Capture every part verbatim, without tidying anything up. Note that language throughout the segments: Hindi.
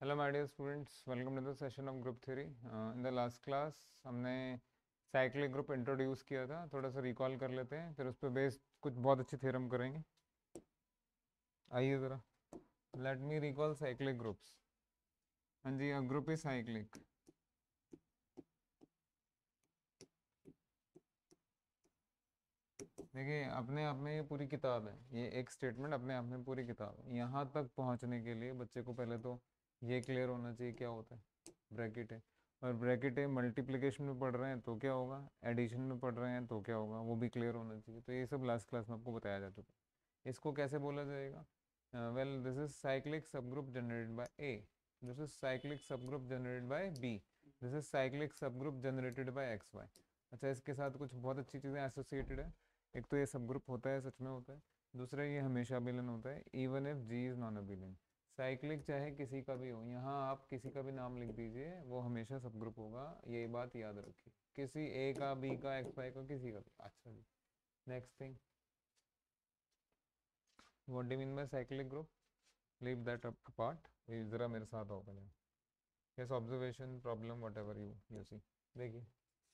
Hello my dear students, welcome to the session of group theory. In the last class हमने साइक्लिक ग्रुप इंट्रोड्यूस किया था। थोड़ा सा रिकॉल कर लेते हैं, फिर उस पर बेस्ड कुछ बहुत अच्छे थ्योरम करेंगे। आइए ज़रा, let me recall cyclic groups. हाँ जी, अ ग्रुप इज साइक्लिक। देखिए, अपने आप में ये पूरी किताब है, ये एक स्टेटमेंट अपने आप में पूरी किताब है। यहाँ तक पहुँचने के लिए बच्चे को पहले तो ये क्लियर होना चाहिए क्या होता है ब्रैकेट है। और ब्रैकेट है मल्टीप्लिकेशन में पढ़ रहे हैं तो क्या होगा, एडिशन में पढ़ रहे हैं तो क्या होगा, वो भी क्लियर होना चाहिए। तो ये सब लास्ट क्लास में आपको बताया जा चुका है। इसको कैसे बोला जाएगा? Well, this is cyclic subgroup generated by A, this is cyclic subgroup generated by B, this is cyclic subgroup generated by X Y. अच्छा, इसके साथ कुछ बहुत अच्छी चीज़ें एसोसिएटेड है। एक तो ये सब ग्रुप होता है, सच में होता है। दूसरा, ये हमेशा अभिलन होता है, even if G is non abelian. Cyclic चाहे किसी का भी हो, यहाँ आप किसी का भी नाम लिख दीजिए, वो हमेशा सब ग्रुप होगा। ये बात याद रखिए, किसी ए का, बी का, एक्स वाई का, किसी का भी। अच्छा जी, next thing, what do mean by cyclic group? Leave that apart, जरा मेरे साथ आओ पहले। Yes, observation, problem, whatever you you see. देखिए,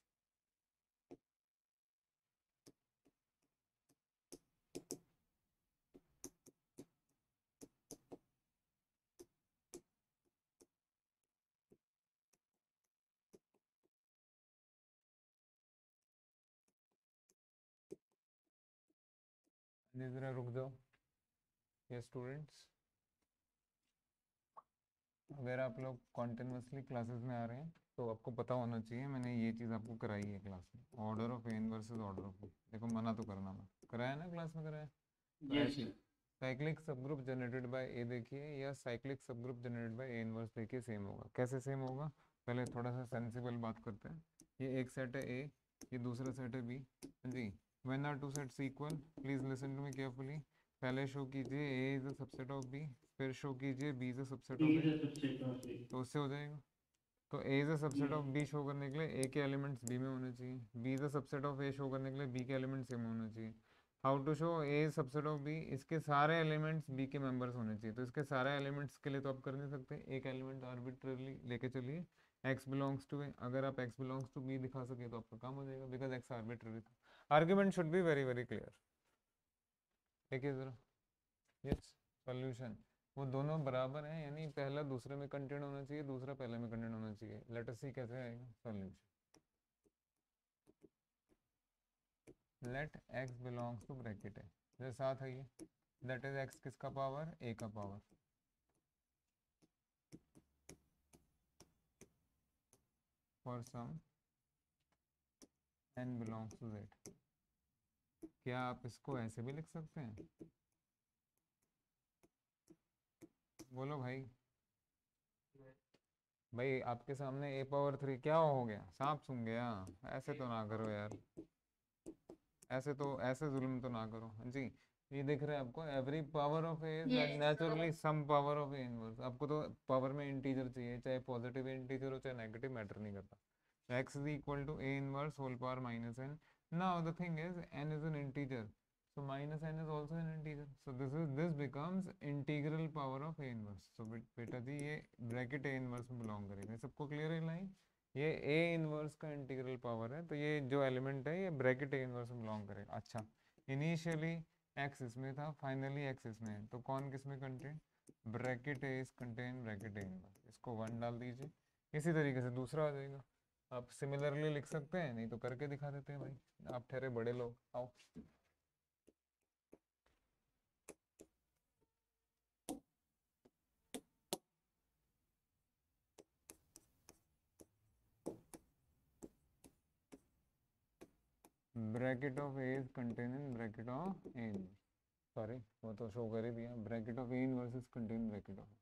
जरा रुक जाओ। ये स्टूडेंट्स, अगर आप लोग कॉन्टिन्यूसली क्लासेस में आ रहे हैं तो आपको पता होना चाहिए, मैंने ये चीज़ आपको कराई है क्लास में, order of N versus order of B. देखो, मना तो करना मत, कराया ना क्लास में, कराया तो yes, ऐसे cyclic subgroup generated by ए देखिए, या cyclic subgroup generated by A inverse देखिए, सेम होगा। कैसे सेम होगा? पहले थोड़ा सा सेंसिबल बात करते हैं। ये एक सेट है ए, ये दूसरा सेट है बी जी। When are two sets equal, please listen to me carefully. पहले शो कीजिए A is a subset of B, फिर शो कीजिए B is a subset of A, तो उससे हो जाएगा। तो A is a subset of B show करने के लिए ए के एलिमेंट्स बी में होने चाहिए, B is a subset of A show करने के लिए बी के एलिमेंट्स ए में होने चाहिए। How to show A subset of B? इसके सारे एलिमेंट्स बी के मेंबर्स होने चाहिए। तो इसके सारे एलिमेंट्स के लिए तो आप कर नहीं सकते, एक एलिमेंट आर्बिट्ररली लेके चलिए, x बिलोंग्स टू ए। अगर आप x बिलोंग्स टू बी दिखा सके तो आपका काम हो जाएगा, बिकॉज x आर्बिट्ररी था। Argument should be very very clear. देखिए जरा, यस, सॉल्यूशन, वो दोनों बराबर हैं, यानी पहला दूसरे में कंटेंट होना चाहिए, दूसरा पहले में कंटेंट होना चाहिए। लेट अस सी कैसे आएगा solution. Let x belongs to bracket है, जैसे साथ है ये, दैट इज x किसका पावर, a का power, for some n belongs to z। क्या आप इसको ऐसे भी लिख सकते हैं? बोलो भाई। भाई, आपके सामने a पावर थ्री क्या हो गया, सांप सूंघ गया? ऐसे तो ना करो यार, ऐसे तो, ऐसे जुल्म तो ना करो। हाँ जी, ये दिख रहा है आपको, every power of A is naturally some power of A inverse. आपको तो पावर में इंटीजर चाहिए, चाहे पॉजिटिव इंटीजर हो चाहे नेगेटिव, मैटर नहीं करता। x is equal to a inverse whole power minus n. Now the thing is, n is an integer, so minus n is also an integer, so this is this becomes integral power of a inverse. So बेटा जी, ये ब्रैकेट a inverse में बिलोंग करेगा। सबको क्लियर है लाइन? ये a इनवर्स का इंटीग्रल पावर है, तो ये जो एलिमेंट है ये ब्रैकेट a इनवर्स में बिलोंग करेगा। अच्छा, इनिशियली x इसमें था, फाइनली x इसमें है, तो कौन किस में contain? Bracket a is contain bracket a inverse. इसको वन डाल दीजिए, इसी तरीके से दूसरा आ जाएगा। आप सिमिलरली लिख सकते हैं, नहीं तो करके दिखा देते हैं भाई, आप ठहरे बड़े लोग, आओ। Bracket of A is contain in bracket of A inverse. Sorry, वो तो शो कर ही दिया, bracket of A inverse is contain bracket of.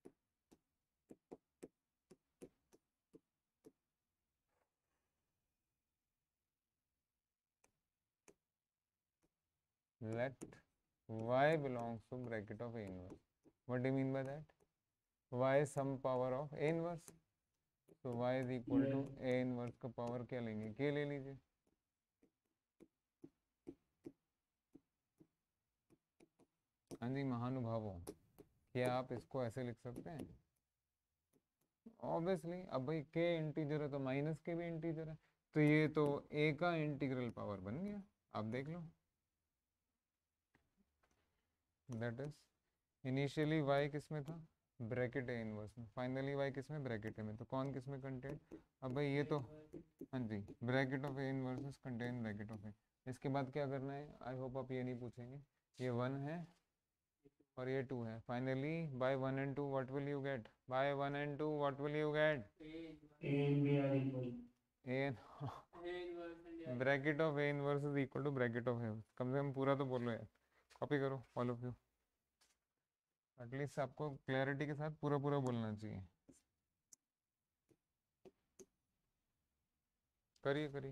Let y belongs to bracket of A inverse. What do you mean by that? Y is some power of A inverse. So y is equal to A inverse का पावर क्या लेंगे, k ले लीजिए। हाँ जी महानुभावों, क्या आप इसको ऐसे लिख सकते हैं? ऑब्वियसली अब भाई के इंटीजर है तो माइनस के भी इंटीजर है, तो ये तो ए का इंटीग्रल पावर बन गया, आप देख लो। दैट इज इनिशियली y किस में था, ब्रैकेट ए इनवर्स में, फाइनली y किस में, ब्रैकेट ए में, तो कौन किस में कंटेंट, अब भाई ये तो, हाँ जी, bracket of A inverse contain bracket of A. इसके बाद क्या करना है, आई होप आप ये नहीं पूछेंगे, ये वन है और ये टू है, finally by one and two what will you get, by one and two what will you get, A bracket of A inverse is equal to bracket of A, कम से कम पूरा तो बोलो यार, कॉपी करो ऑल ऑफ यू, एटलीस्ट आपको क्लैरिटी के साथ पूरा पूरा बोलना चाहिए। करिए करिए।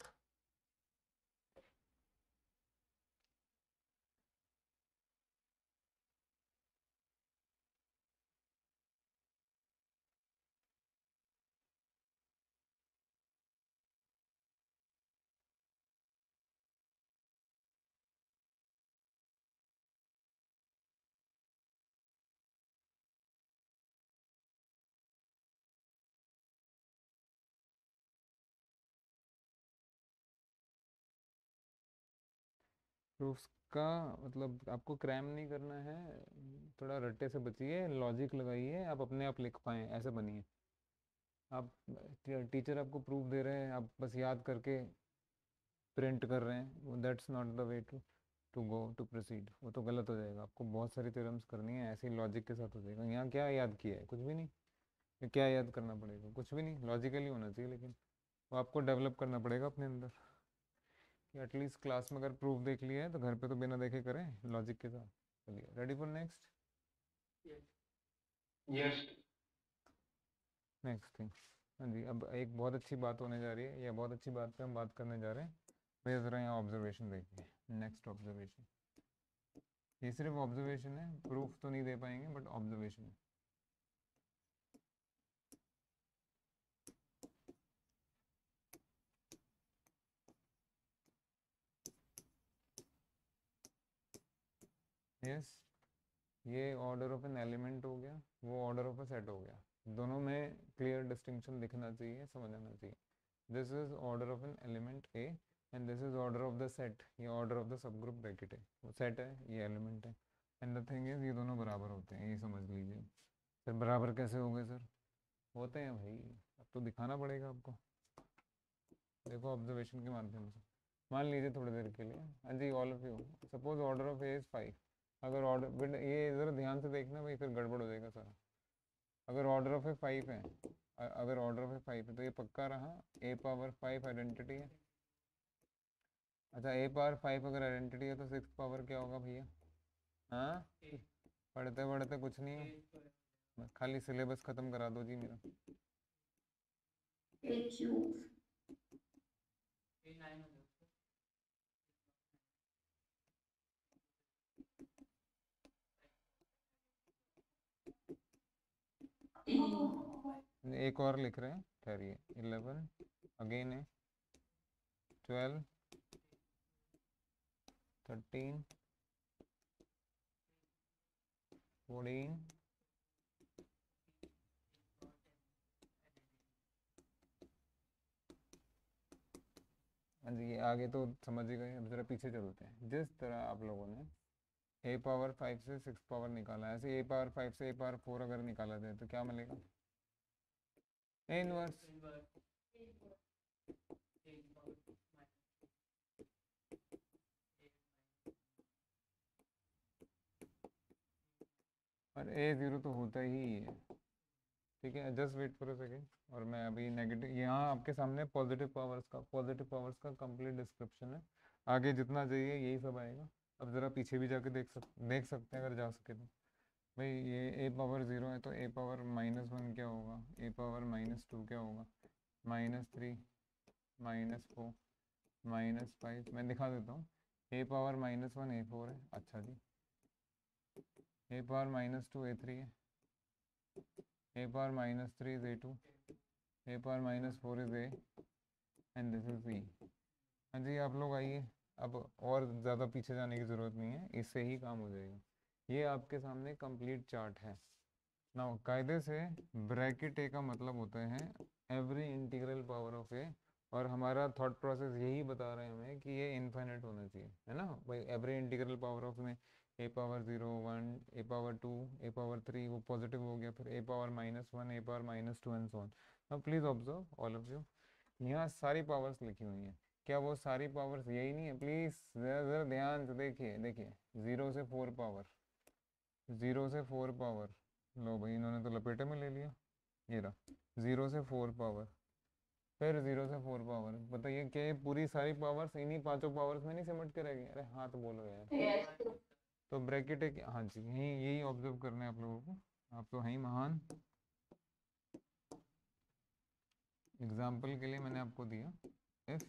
प्रूफ्स का मतलब आपको क्रैम नहीं करना है, थोड़ा रट्टे से बचिए, लॉजिक लगाइए, आप अपने आप लिख पाएँ ऐसे बनिए। आप टीचर आपको प्रूफ दे रहे हैं, आप बस याद करके प्रिंट कर रहे हैं, that's not the way to to go to proceed, वो तो गलत हो जाएगा। आपको बहुत सारी थ्योरम्स करनी है, ऐसे ही लॉजिक के साथ हो जाएगा। यहाँ क्या याद किया है, कुछ भी नहीं, ये क्या याद करना पड़ेगा, कुछ भी नहीं, लॉजिकली होना चाहिए, लेकिन वो आपको डेवलप करना पड़ेगा अपने अंदर, कि एटलीस्ट क्लास में अगर प्रूफ देख लिया है तो घर पे तो बिना देखे करें लॉजिक के साथ। चलिए ready for next, yes next thing. हाँ जी, अब एक बहुत अच्छी बात होने जा रही है, या बहुत अच्छी बात पे हम बात करने जा रहे हैं। भैया ज़रा यहाँ ऑब्जर्वेशन देखिए, नेक्स्ट ऑब्जर्वेशन, ये सिर्फ ऑब्जर्वेशन है, प्रूफ तो नहीं दे पाएंगे बट ऑब्जर्वेशन है। यस, ये ऑर्डर ऑफ एन एलिमेंट हो गया, वो ऑर्डर ऑफ अ सेट हो गया, दोनों में क्लियर डिस्टिंक्शन दिखना चाहिए, समझ आना चाहिए। This is order of an element A and this is order of the set, ये order of the subgroup bracket है, वो सेट है, ये एलिमेंट है, एंड द थिंग इज ये दोनों बराबर होते हैं, ये समझ लीजिए। सर बराबर कैसे हो गए सर, होते हैं भाई, अब तो दिखाना पड़ेगा आपको, देखो ऑब्जर्वेशन के माध्यम से। मान लीजिए थोड़ी देर के लिए, हाँ जी all of you, suppose order of A is five, अगर ऑर्डर बट ये ज़रा ध्यान से देखना भाई, फिर गड़बड़ हो जाएगा सारा। अगर ऑर्डर ऑफ ए फाइव है, अगर ऑर्डर ऑफ ए फाइव है तो ये पक्का रहा ए पावर फाइव आइडेंटिटी है। अच्छा ए पावर फाइव अगर आइडेंटिटी है तो सिक्स पावर क्या होगा भैया, हाँ पढ़ते पढ़ते कुछ नहीं हो, खाली सिलेबस ख़त्म करा दो जी मेरा। एक और लिख रहे हैं, ठहरिए, इलेवन अगेन है, ट्वेल्व, थर्टीन, फोर्टीन, हाँ जी ये आगे तो समझ ही गए, अब ज़रा पीछे चलते हैं। जिस तरह आप लोगों ने ए पावर फाइव से सिक्स पावर निकाला है, ऐसे ए पावर फाइव से ए पावर फोर अगर निकाला जाए तो क्या मिलेगा, ए इनवर्स। और ए ज़ीरो तो होता ही है, ठीक है, just wait for a second. और मैं अभी नेगेटिव, यहाँ आपके सामने पॉजिटिव पावर्स का पॉजिटिव पावर्स का कंप्लीट डिस्क्रिप्शन है, आगे जितना चाहिए यही सब आएगा। अब ज़रा पीछे भी जाके देख सक देख सकते हैं अगर जा सके तो। भाई ये ए पावर ज़ीरो है तो ए पावर माइनस वन क्या होगा, ए पावर माइनस टू क्या होगा, minus three, minus four, minus five, मैं दिखा देता हूँ। A power minus one A four है, अच्छा जी, A power minus two A three है, A power minus three is A two, A power minus four is A, and this is E. हाँ जी आप लोग आइए, अब और ज़्यादा पीछे जाने की ज़रूरत नहीं है, इससे ही काम हो जाएगा। ये आपके सामने कंप्लीट चार्ट है, ना कायदे से ब्रैकेट ए का मतलब होता है every integral power of A, और हमारा थॉट प्रोसेस यही बता रहे हैं हमें कि ये इनफाइनाइट होना चाहिए, है ना भाई। एवरी इंटीग्रल पावर ऑफ में A power zero, one, A power two, A power three, वो पॉजिटिव हो गया, फिर A power minus one, A power minus two and so on. अब please observe all of you, यहाँ सारी पावर्स लिखी हुई हैं। क्या वो सारी पावर्स यही नहीं है? प्लीज जरा जरा ध्यान से देखिए, देखिए जीरो से फोर पावर, जीरो से फोर पावर, लो भाई इन्होंने तो लपेटे में ले लिया, ये रहा जीरो से फोर पावर, फिर जीरो से फोर पावर। बताइए क्या ये पूरी सारी पावर्स इन्हीं पांचों पावर्स में नहीं सिमट के रहेगी? अरे हाँ तो बोलो यार। तो ब्रैकेट है, हाँ जी यही यही ऑब्जर्व करना है आप लोगों को, आप तो हैं ही महान। एग्जाम्पल के लिए मैंने आपको दिया, if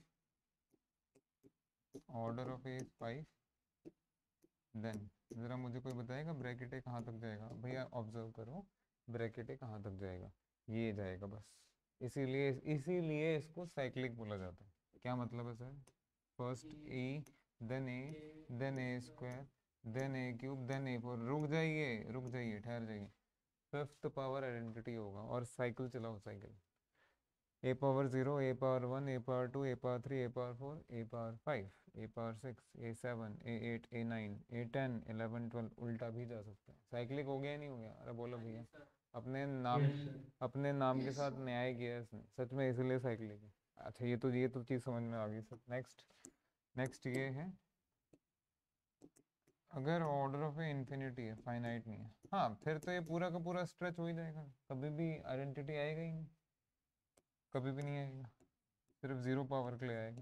order of A is five, then ज़रा मुझे कोई बताएगा ब्रैकेट ए कहाँ तक जाएगा? भैया ऑब्जर्व करो, ब्रैकेट ए कहाँ तक जाएगा? ये जाएगा बस। इसीलिए इसीलिए इसको साइक्लिक बोला जाता है। क्या मतलब है sir? First A, then A, then A square, then A cube, then A four. रुक जाइए, रुक जाइए, ठहर जाइए। फिफ्थ पावर आइडेंटिटी होगा और साइकिल चलाओ, cycle. A power zero, A power one, A power two, A power three, A power four, A power five, A power six, A seven, A eight, A nine, A ten, eleven, twelve. उल्टा भी जा सकता है। साइक्लिक हो गया नहीं हो गया? अरे बोलो भैया, अपने नाम अपने नाम के साथ न्याय किया इसने सच में, इसलिए साइक्लिक है। अच्छा ये तो ये तो चीज़ समझ में आ गई सर। नेक्स्ट नेक्स्ट ये है, अगर ऑर्डर ऑफ ए इन्फिनिटी है, फाइनाइट नहीं है, हाँ फिर तो ये पूरा का पूरा स्ट्रेच हो ही जाएगा, कभी भी आइडेंटिटी आएगा ही नहीं, कभी भी नहीं आएगा, सिर्फ जीरो पावर के लिए आएगा।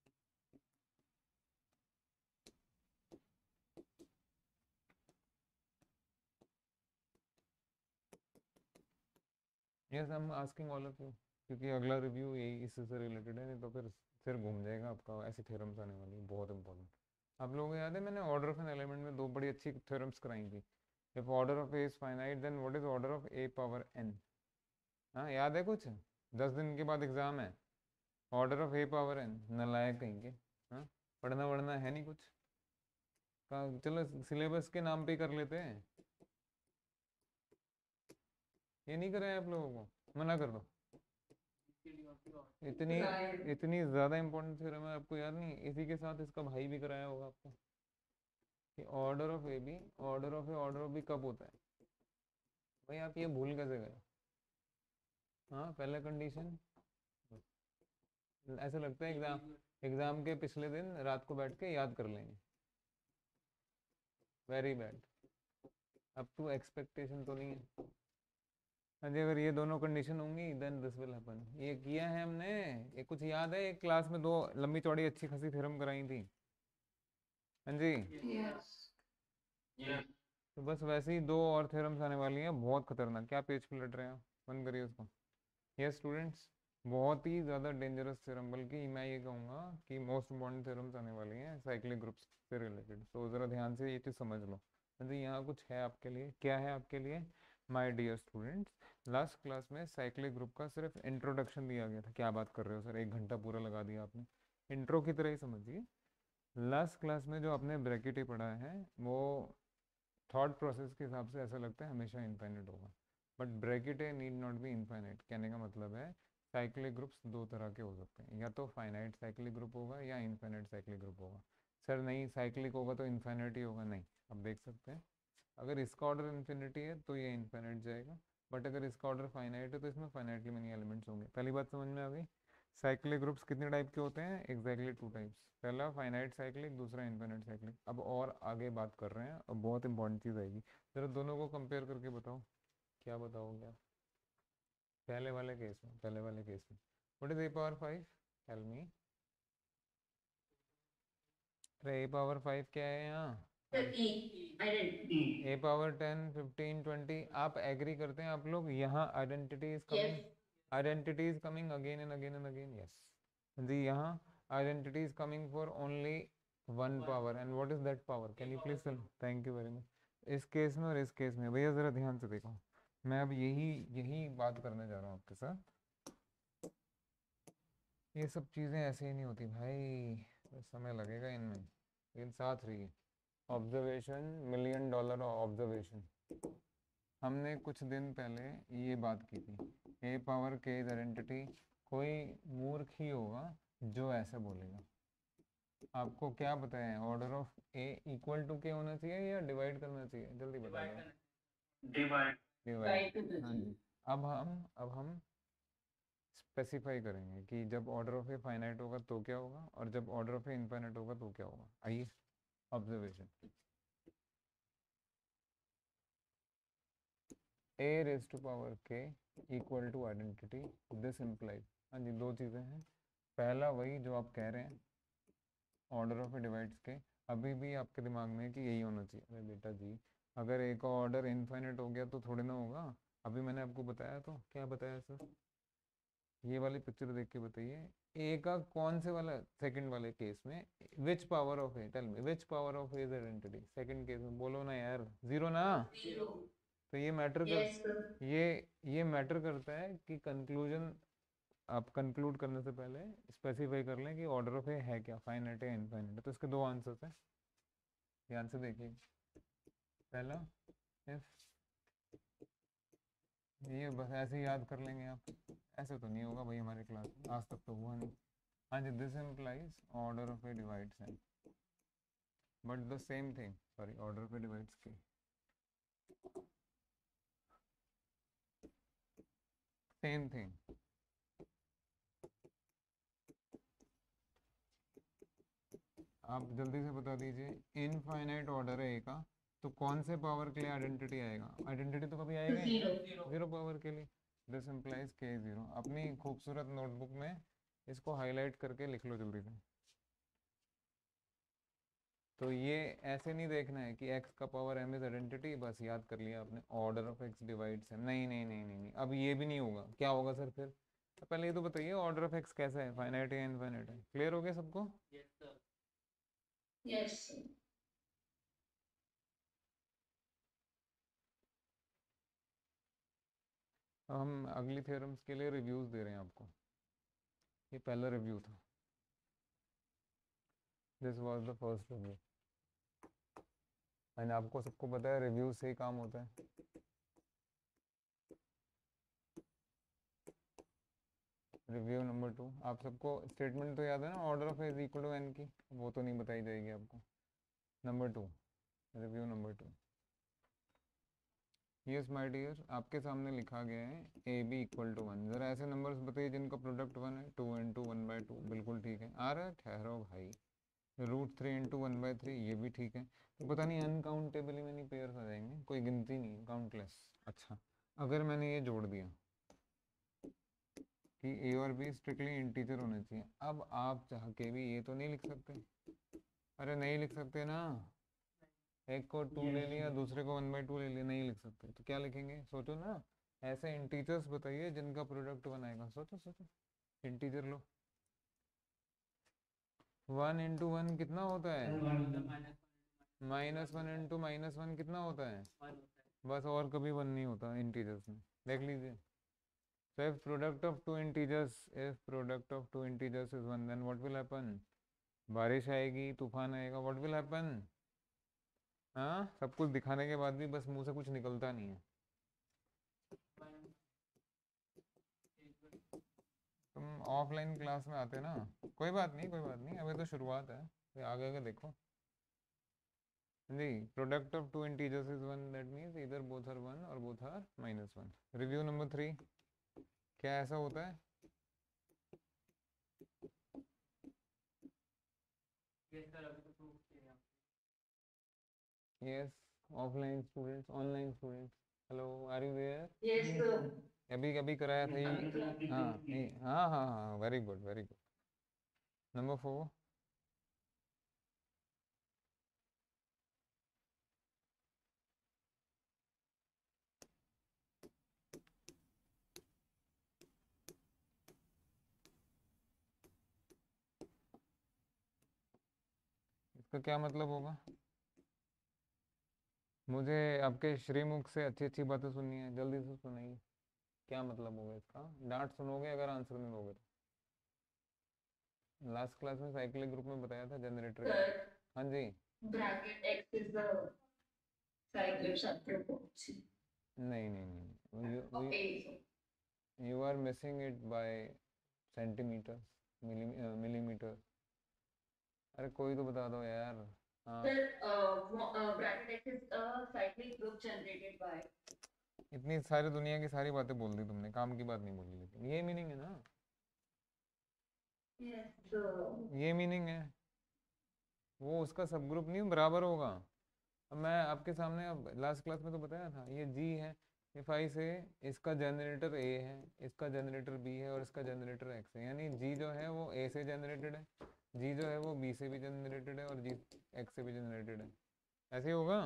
Yes I am asking all of you, क्योंकि अगला रिव्यू यही इससे से रिलेटेड है, नहीं तो फिर फिर घूम जाएगा आपका। ऐसी थ्योरम्स आने वाली है बहुत इंपॉर्टेंट। आप लोगों को याद है मैंने ऑर्डर ऑफ एन एलिमेंट में दो बड़ी अच्छी थ्योरम्स कराई थी। If order of A is finite then what is order of A power n? हाँ याद है कुछ? दस दिन के बाद एग्जाम है, order of A power n. नलायक कहीं के, हाँ पढ़ना वढ़ना है नहीं कुछ का? चलो सिलेबस के नाम पे ही कर लेते हैं। ये नहीं कराया आप लोगों को? मना कर दो। इतनी इतनी ज़्यादा इंपॉर्टेंट थ्योरम है, आपको याद नहीं? इसी के साथ इसका भाई भी कराया होगा आपको कि order of a b, order of a order of b कब होता है? भाई आप ये भूल कैसे गए? हाँ पहला कंडीशन, ऐसा लगता है एग्जाम एग्जाम के पिछले दिन रात को बैठ के याद कर लेंगे। Very bad. अब तो एक्सपेक्टेशन तो नहीं है। हाँ जी, अगर ये दोनों कंडीशन होंगी देन दिस विल हैपन। ये किया है हमने, ये कुछ याद है? एक क्लास में दो लंबी चौड़ी अच्छी खासी थ्योरम कराई थी। हाँ जी Yes. तो बस वैसे ही दो और थ्योरम्स आने वाली हैं बहुत खतरनाक। क्या पेज पलट रहे हैं? बंद करिए उसको। यस स्टूडेंट्स, बहुत ही ज़्यादा डेंजरस थ्योरम, बल्कि मैं ये कहूँगा कि मोस्ट इम्पॉर्टेंट थ्योरम्स आने वाली हैं साइक्लिक ग्रुप्स से रिलेटेड। तो ज़रा ध्यान से ये चीज़ समझ लो। हाँ जी यहाँ कुछ है आपके लिए। क्या है आपके लिए my dear students? Last class में साइक्लिक ग्रुप का सिर्फ इंट्रोडक्शन दिया गया था। क्या बात कर रहे हो सर, एक घंटा पूरा लगा दिया आपने। इंट्रो की तरह ही समझिए। लास्ट क्लास में जो आपने ब्रैकेट ही पढ़ा है वो थॉट प्रोसेस के हिसाब से ऐसा लगता है हमेशा इनफाइनाइट होगा, but bracket a need not be infinite. कहने का मतलब है साइक्लिक ग्रुप्स दो तरह के हो सकते हैं, या तो फाइनाइट साइक्लिक ग्रुप होगा या इनफाइनाइट साइक्लिक ग्रुप होगा। सर नहीं साइक्लिक होगा तो इनफाइनाइट ही होगा, नहीं। अब देख सकते हैं अगर इसका ऑर्डर इन्फिनिटी है तो ये इनफाइनाइट जाएगा, बट अगर इसका ऑर्डर फाइनाइट है तो इसमें फाइनाइटली मेनी एलिमेंट्स होंगे। पहली बात समझ में आ गई? साइक्लिक ग्रुप्स कितने टाइप के होते हैं? Exactly two types. पहला फाइनाइट साइक्लिक, दूसरा इनफाइनाइट साइक्लिक। अब और आगे बात कर रहे हैं, अब बहुत इंपॉर्टेंट चीज़ आएगी। जरा दोनों को कंपेयर करके बताओ, क्या बताओगे आप? पहले वाले केस में पहले वाले केस में what is a power five? Tell me. अरे ए पावर फाइव क्या है यहाँ? A power ten, fifteen, twenty. आप एग्री करते हैं आप लोग? यहाँ identity is coming, identity is coming again and again and again. Yes जी, यहाँ identity is coming for only one power, and what is that power? Can you please tell? Thank you very much. इस केस में और इस केस में भैया ज़रा ध्यान से देखो, मैं अब यही यही बात करने जा रहा हूँ आपके साथ। ये सब चीज़ें ऐसे ही नहीं होती भाई, समय लगेगा इनमें, लेकिन साथ रहिए। Observation, million dollar observation. हमने कुछ दिन पहले ये बात की थी, a power k is identity. कोई मूर्ख ही होगा जो ऐसे बोलेगा। आपको क्या पता है, order of a equal to k होना चाहिए या डिवाइड करना चाहिए? जल्दी बता दो। डिवाइड डिवाइड हाँ जी। अब हम अब हम स्पेसिफाई करेंगे कि जब ऑर्डर ऑफ ए फाइनाइट होगा तो क्या होगा, और जब ऑर्डर ऑफ ए इनफाइनाइट होगा तो क्या होगा। आइए, observation, a raised to power k equal to identity, this implies, हाँ जी, दो चीज़ें हैं। पहला वही जो आप कह रहे हैं, ऑर्डर ऑफ ए डिवाइड्स के, अभी भी आपके दिमाग में है कि यही होना चाहिए। अरे बेटा जी, अगर ए का ऑर्डर इनफाइनाइट हो गया तो थोड़ी ना होगा। अभी मैंने आपको बताया, तो क्या बताया सर, ये वाली पिक्चर देख के बताइए, ए का कौन से वाला, सेकंड वाले केस में, which power of a, tell me which power of A is identity, second case में बोलो ना यार, जीरो ना। तो ये मैटर कर yes, ये ये मैटर करता है कि कंक्लूजन, आप कंक्लूड करने से पहले स्पेसिफाई कर लें कि ऑर्डर ऑफ ए है क्या, फाइनाइट है इनफाइनाइट। तो इसके दो आंसर्स हैं, ध्यान से देखिए। पहला, इफ, ये बस ऐसे ही याद कर लेंगे आप, ऐसे तो नहीं होगा भाई हमारे क्लास में, आज तक तो हुआ नहीं। हाँ जी, this implies order of A divides है, but the same thing, sorry, order of A divides की सेम थिंग। आप जल्दी से बता दीजिए, इनफाइनाइट ऑर्डर है ए का, तो कौन से पावर के लिए आइडेंटिटी आएगा? आइडेंटिटी तो कभी आएगा ही नहीं, जीरो पावर के लिए। This implies k zero. अपनी खूबसूरत नोटबुक में इसको हाईलाइट करके लिख लो जल्दी से। तो ये ऐसे नहीं देखना है कि x का पावर m इज आइडेंटिटी, बस याद कर लिया आपने, ऑर्डर ऑफ x डिवाइड्स है। नहीं नहीं नहीं नहीं नहीं, अब ये भी नहीं होगा। क्या होगा सर फिर? तो पहले ये तो बताइए, ऑर्डर ऑफ x कैसा है, फाइनाइट है इनफाइनाइट है? क्लियर हो गया सबको? Yes sir. Yes sir. हम अगली थ्योरम्स के लिए रिव्यूज दे रहे हैं आपको, ये पहला रिव्यू था, this was the first review. And आपको सबको पता है रिव्यू से ही काम होता है। रिव्यू नंबर टू, आप सबको स्टेटमेंट तो याद है ना, order of is equal to n की, वो तो नहीं बताई जाएगी आपको। Number two, review number two, yes my dear, आपके सामने लिखा गया है a b equal to one. ज़रा ऐसे नंबर्स बताइए जिनका प्रोडक्ट वन है। Two into one by two, बिल्कुल ठीक है। आ रहा है, ठहरो भाई। Root three into one by three, ये भी ठीक है। तो पता नहीं अनकाउंटेबली मैनी पेयर्स आ जाएंगे, कोई गिनती नहीं, काउंटलेस। अच्छा, अगर मैंने ये जोड़ दिया कि ए और बी स्ट्रिक्टली इंटीजर होने चाहिए, अब आप चाह के भी ये तो नहीं लिख सकते। अरे नहीं लिख सकते ना, एक को टू ले लिया, दूसरे को वन बाई टू ले लिया, नहीं लिख सकते। तो क्या लिखेंगे, सोचो ना। ऐसे इंटीजर्स बताइए जिनका प्रोडक्ट बनाएगा, सोचो सोचो। इंटीजर लो, वन इंटू वन कितना होता है? Minus one into minus one कितना होता है? बस, और कभी वन नहीं होता इंटीजर्स में, देख लीजिए। So if product of two integers, if product of two integers is one, then what will happen? बारिश आएगी, तूफान आएगा, what will happen? हाँ, सब कुछ दिखाने के बाद भी बस मुंह से कुछ निकलता नहीं है। तुम ऑफलाइन क्लास में आते ना, कोई बात नहीं कोई बात नहीं, अभी तो शुरुआत है, तो आगे आगे देखो। जी, product of two integers is one, that means इधर बोथ आर वन और both are minus one. Review number three, क्या ऐसा होता है? Yes, offline students, online students, hello, are you there? Yes sir. अभी अभी कराया था ये, हाँ नहीं, हाँ हाँ हाँ, very good very good. Number four, इसका क्या मतलब होगा? मुझे आपके श्रीमुख से अच्छी अच्छी बातें सुननी है, जल्दी से सुनाइए। क्या मतलब होगा इसका? डांट सुनोगे अगर आंसर नहीं दोगे तो। लास्ट क्लास में साइक्लिक ग्रुप में बताया था जनरेटर। हाँ जी, bracket x is the cyclic sub proportion. नहीं नहीं नहीं, you Okay, so you are missing it by centimeter, millimeter. अरे कोई तो बता दो यार। हाँ, sir, uh, mo- uh, bracket X is a cyclic group generated by. इतनी सारी दुनिया की सारी बातें बोल दी तुमने, काम की बात नहीं बोली, लेकिन ये मीनिंग है ना, Yes. So ये मीनिंग है। वो उसका सब ग्रुप नहीं बराबर होगा। अब मैं आपके सामने, अब लास्ट क्लास में तो बताया था, ये जी है, इफ आई से इसका जनरेटर ए है, इसका जनरेटर बी है और इसका जनरेटर एक्स है, यानी जी जो है वो ए से जनरेटेड है, जी जो है वो बी से भी जनरेटेड है और जी एक्स से भी जनरेटेड है। ऐसे ही होगा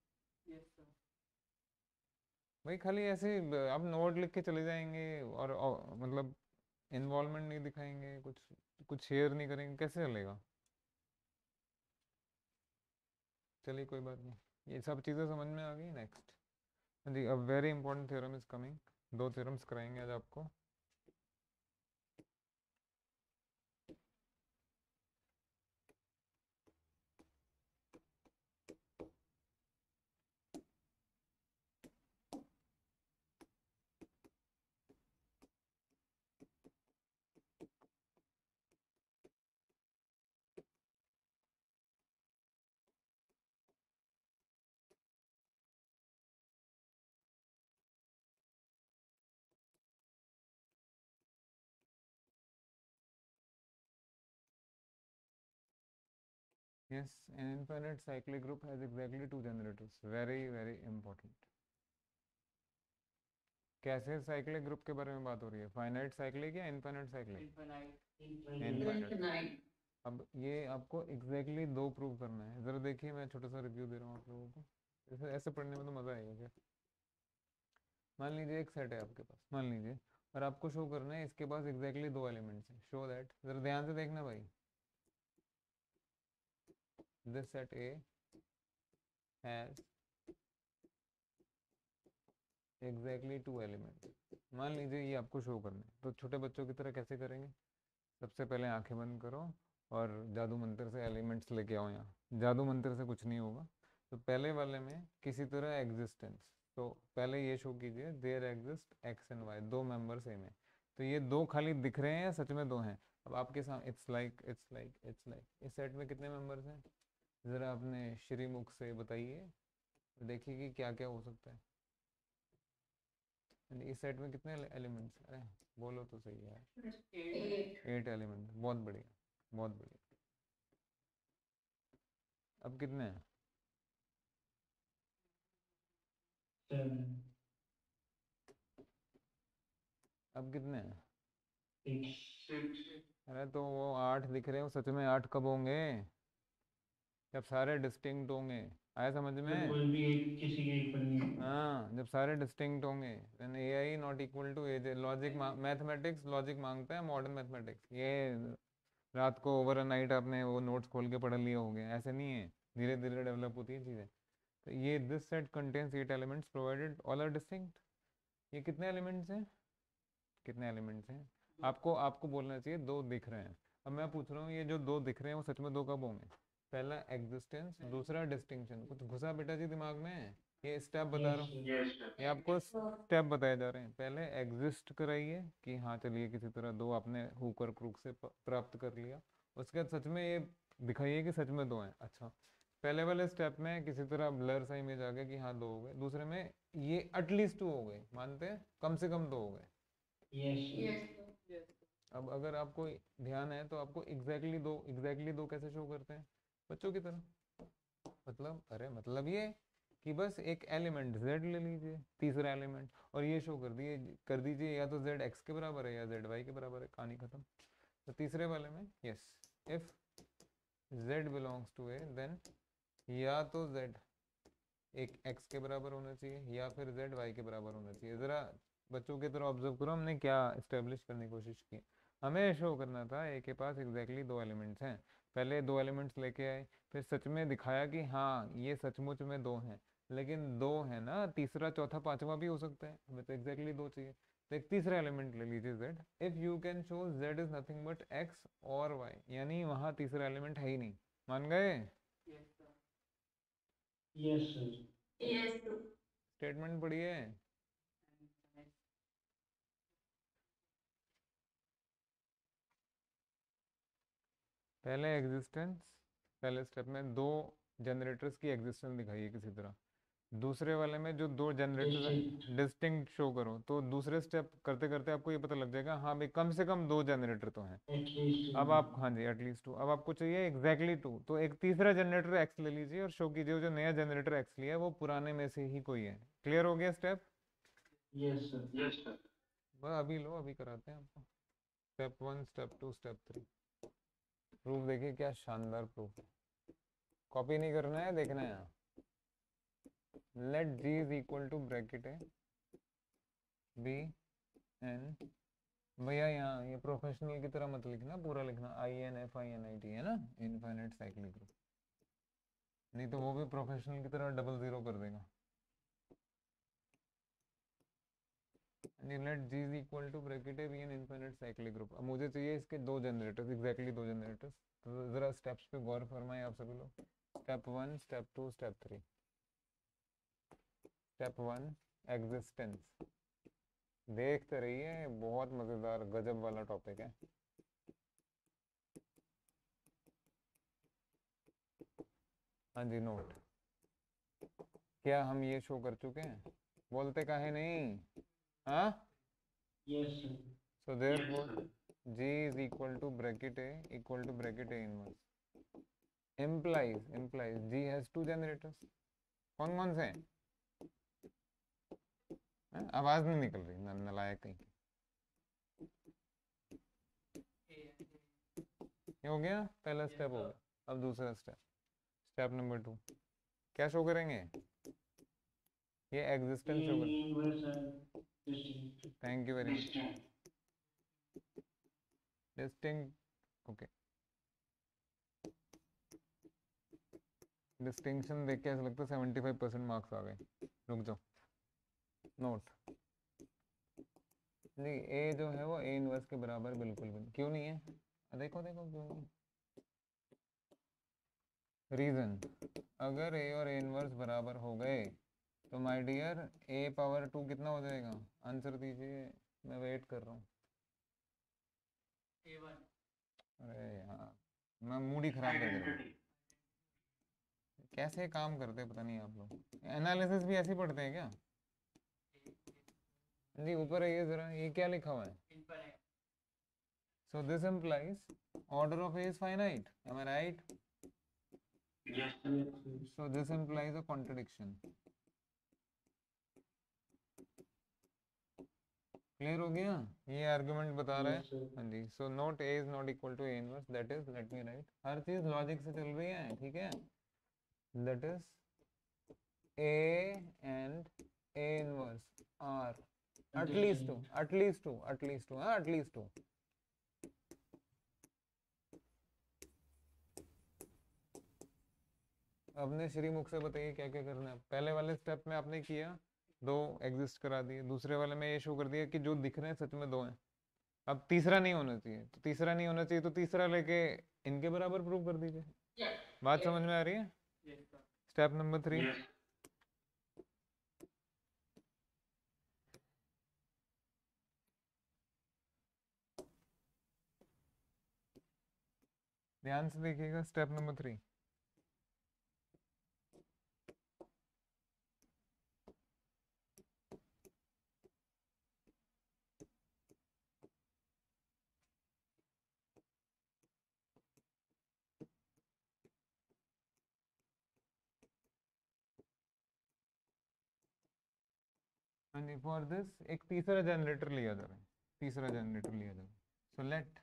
भाई। खाली ऐसे ब- आप नोट लिख के चले जाएंगे और, और मतलब इन्वॉल्वमेंट नहीं दिखाएंगे, कुछ कुछ शेयर नहीं करेंगे, कैसे चलेगा? चलिए कोई बात नहीं, ये सब चीज़ें समझ में आ गई। नेक्स्ट जी, a very important theorem is coming. दो थ्योरम्स कराएंगे आज आपको। Yes, an infinite cyclic group has exactly two generators. Very very important। कैसे साइक्लिक ग्रुप के बारे में बात हो रही है? फाइनाइट साइक्लिक या इनफाइनाइट साइक्लिक? इनफाइनाइट। infinite. अब ये आपको एग्जैक्टली exactly दो प्रूव करना है। ज़रा देखिए, मैं छोटा सा रिव्यू दे रहा हूँ आप लोगों को, ऐसे ऐसे पढ़ने में तो मज़ा आएगा क्या। मान लीजिए एक सेट है आपके पास, मान लीजिए, और आपको शो करना है इसके पास एग्जैक्टली exactly दो एलिमेंट्स हैं। शो दैट, ज़रा ध्यान से देखना भाई, this set a has exactly two element. मान लीजिए ये आपको शो करना है, तो छोटे बच्चों की तरह कैसे करेंगे? सबसे पहले आंखें बंद करो और जादू मंत्र से एलिमेंट्स लेके आओ यहाँ। जादू मंत्र से कुछ नहीं होगा। तो पहले वाले में किसी तरह एग्जिस्टेंस, तो पहले ये शो कीजिए, there exist x and y, दो मेंबर सेम है। तो ये दो खाली दिख रहे हैं या सच में दो हैं? अब आपके साथ it's like it's like it's like इस सेट में कितने मेंबर्स हैं? ज़रा अपने श्रीमुख से बताइए, देखिए कि क्या क्या हो सकता है। And इस सेट में कितने एलिमेंट्स? अरे बोलो तो सही है। Eight. एट एलिमेंट, बहुत बढ़िया, बहुत बढ़िया। अब कितने हैं? seven, अब कितने हैं? six, अरे तो वो आठ दिख रहे हो, सच में आठ कब होंगे? जब सारे डिस्टिंक्ट होंगे। आया समझ तो में? कोई भी एक किसी के एक पर नहीं है। हाँ, जब सारे डिस्टिंक्ट होंगे। When a i not equal to a, logic mathematics logic मांगता है, मॉडर्न मैथमेटिक्स। ये रात को ओवर नाइट आपने वो नोट्स खोल के पढ़ लिए होंगे, ऐसे नहीं है, धीरे धीरे डेवलप होती है चीज़ें। तो ये this set contains eight elements provided all are distinct. ये कितने एलिमेंट्स हैं? कितने एलिमेंट्स हैं? आपको आपको बोलना चाहिए दो दिख रहे हैं। अब मैं पूछ रहा हूँ, ये जो दो दिख रहे हैं वो सच में दो कब होंगे? पहला एग्जिस्टेंस, दूसरा डिस्टिंक्शन। कुछ घुसा बेटा जी दिमाग में? ये स्टेप बता रहा यस हूँ, यस ये आपको स्टेप बताए जा रहे हैं। पहले एग्जिस्ट कराइए कि हाँ चलिए किसी तरह दो आपने हुक और क्रूक से प- प्राप्त कर लिया। उसके बाद सच में ये दिखाइए कि सच में दो हैं। अच्छा, पहले वाले स्टेप में किसी तरह ब्लर सा इमेज आ गया कि हाँ दो हो गए। दूसरे में ये एटलीस्ट टू हो गए, मानते हैं कम से कम दो हो गए। Yes Yes. अब अगर आपको ध्यान है तो आपको एग्जैक्टली exactly दो, एग्जैक्टली exactly दो कैसे शो करते हैं बच्चों की तरह? मतलब अरे मतलब ये कि बस एक एलिमेंट z ले लीजिए, तीसरा एलिमेंट, और ये शो कर दिए, कर दीजिए या तो z x के बराबर है या z y के बराबर है, कहानी खत्म। तो तीसरे वाले में yes, if z belongs to a then या तो z एक x के बराबर होना चाहिए या फिर z y के बराबर होना चाहिए। ज़रा बच्चों की तरह ऑब्जर्व करो, हमने क्या इस्टेब्लिश करने की कोशिश की। हमें शो करना था ए के पास एग्जैक्टली exactly दो एलिमेंट्स हैं। पहले दो एलिमेंट्स लेके आए, फिर सच में दिखाया कि हाँ ये सचमुच में दो हैं। लेकिन दो है ना, तीसरा चौथा पांचवा भी हो सकता है, हमें तो एग्जैक्टली exactly दो चाहिए। तो एक तीसरा एलिमेंट ले लीजिए z, if you can show z is nothing but x और y, यानी वहाँ तीसरा एलिमेंट है ही नहीं। मान गए? Yes sir. Yes. स्टेटमेंट पढ़िए। पहले एग्जिस्टेंस, पहले स्टेप में दो जनरेटर्स की एग्जिस्टेंस दिखाइए किसी तरह। दूसरे वाले में जो दो जनरेटर Distinct. डिस्टिंक्ट शो करो। तो दूसरे स्टेप करते करते आपको ये पता लग जाएगा हाँ भाई कम से कम दो जनरेटर तो हैं। At least. अब आप, हाँ जी, एटलीस्ट टू। अब आपको चाहिए एग्जैक्टली टू, तो एक तीसरा जनरेटर एक्स ले लीजिए और शो कीजिए जो नया जनरेटर एक्स लिया है वो पुराने में से ही कोई है। क्लियर हो गया step? Yes, sir. Yes, sir. बस अभी लो, अभी कराते हैं आपको। Step one, step two, step three. Proof देखिए क्या शानदार प्रूफ है। कॉपी नहीं करना है, देखना है यहाँ। Let G is equal to bracket है बी एन। भैया यहाँ ये प्रोफेशनल की तरह मत लिखना, पूरा लिखना I N F I N I T, है ना, इनफाइनाइट साइक्लिक ग्रुप। नहीं तो वो भी प्रोफेशनल की तरह डबल जीरो कर देगा। Let G is equal to bracket है be an infinite cyclic group. अब मुझे चाहिए इसके दो जनरेटर्स, एग्जैक्टली दो जनरेटर्स। तो जरा स्टेप्स पे गौर फरमाएं आप सभी लोग। Step one, step two, step three. Step one, existence. देखते रहिए, बहुत मजेदार गजब वाला टॉपिक है। हाँ जी, नोट। क्या हम ये शो कर चुके हैं? बोलते काहे नहीं? हाँ, Yes, sir. So therefore G is equal to bracket A equal to bracket A inverse implies implies G has two generators। कौन कौन से हैं? हैं? आवाज नहीं निकल रही, न, नलायक कहीं की। ये हो गया, पहला स्टेप हो गया। अब दूसरा स्टेप, स्टेप नंबर टू। क्या शो करेंगे? ये एग्जिस्टेंस शो करेंगे। Inverse and distinct. Thank you very much. Distinct, okay. Distinction देख के ऐसा लगता है सेवेंटी फाइव परसेंट मार्क्स आ गए। रुक जाओ, नोट जी। ए जो है वो ए इनवर्स के बराबर बिल्कुल भी क्यों नहीं है? देखो देखो क्यों नहीं। रीजन, अगर ए और ए इनवर्स बराबर हो गए तो my dear a power two कितना हो जाएगा? आंसर दीजिए, मैं वेट कर रहा हूँ। अरे यार, मैं मूड ही खराब कर दे रहा हूँ। कैसे काम करते पता नहीं आप लोग। एनालिसिस भी ऐसे ही पढ़ते हैं क्या? जी ऊपर है ये, जरा ये क्या लिखा हुआ है? So this implies order of A is finite, am I right? Yes, sir. So this implies a contradiction। Clear हो गया? ये आर्गुमेंट बता रहा Yes, है। sir. हाँ जी। So not a is not equal to a inverse, that is, let me write, हर चीज लॉजिक से चल रही है, ठीक है। That is A and a inverse are at least two, at least two, at least two, हाँ एटलीस्ट टू। अपने श्रीमुख से बताइए क्या क्या करना है। पहले वाले स्टेप में आपने किया, दो एग्जिस्ट करा दिए। दूसरे वाले में ये शो कर दिया कि जो दिख रहे हैं सच में दो हैं। अब तीसरा नहीं होना चाहिए, तो तीसरा नहीं होना चाहिए तो तीसरा लेके इनके बराबर प्रूव कर दीजिए। Yes. बात Yes. समझ में आ रही है? Step number three. ध्यान से देखिएगा, स्टेप नंबर थ्री। हाँ जी, फॉर दिस एक तीसरा जनरेटर लिया जा रहा है, तीसरा जनरेटर लिया जा रहा है। So let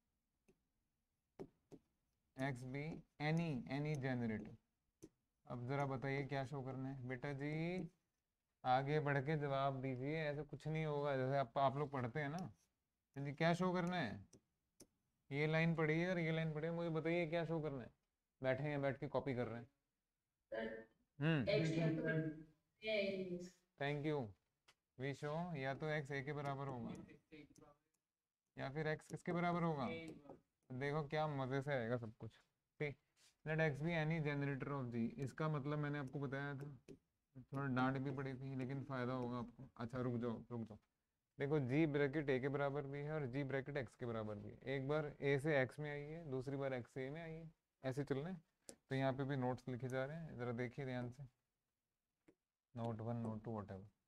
x be any any generator. अब जरा बताइए क्या शो करना है बेटा जी? आगे बढ़ के जवाब दीजिए, ऐसा कुछ नहीं होगा जैसे आप आप लोग पढ़ते हैं ना जी। क्या शो करना है? ये लाइन पढ़िए और ये लाइन पढ़िए, मुझे बताइए क्या शो करना है। बैठे हैं, बैठ के कॉपी कर रहे हैं। Sir, hmm, X has to be A in thank you. We show या तो एक्स ए के बराबर होगा या फिर एक्स किसके बराबर होगा? देखो क्या मजे से आएगा सब कुछ। ठीक, let x be any generator of G. इसका मतलब मैंने आपको बताया था, थोड़ा डांट भी पड़ी थी लेकिन फ़ायदा होगा आपको। अच्छा रुक जाओ रुक जाओ, देखो जी ब्रैकेट ए के बराबर भी है और जी ब्रैकेट एक्स के बराबर भी है। एक बार ए से एक्स में आई है, दूसरी बार एक्स से ए में आई है, ऐसे चल रहे हैं। तो यहाँ पे भी नोट्स लिखे जा रहे हैं, ज़रा देखिए ध्यान से, note one note two whatever.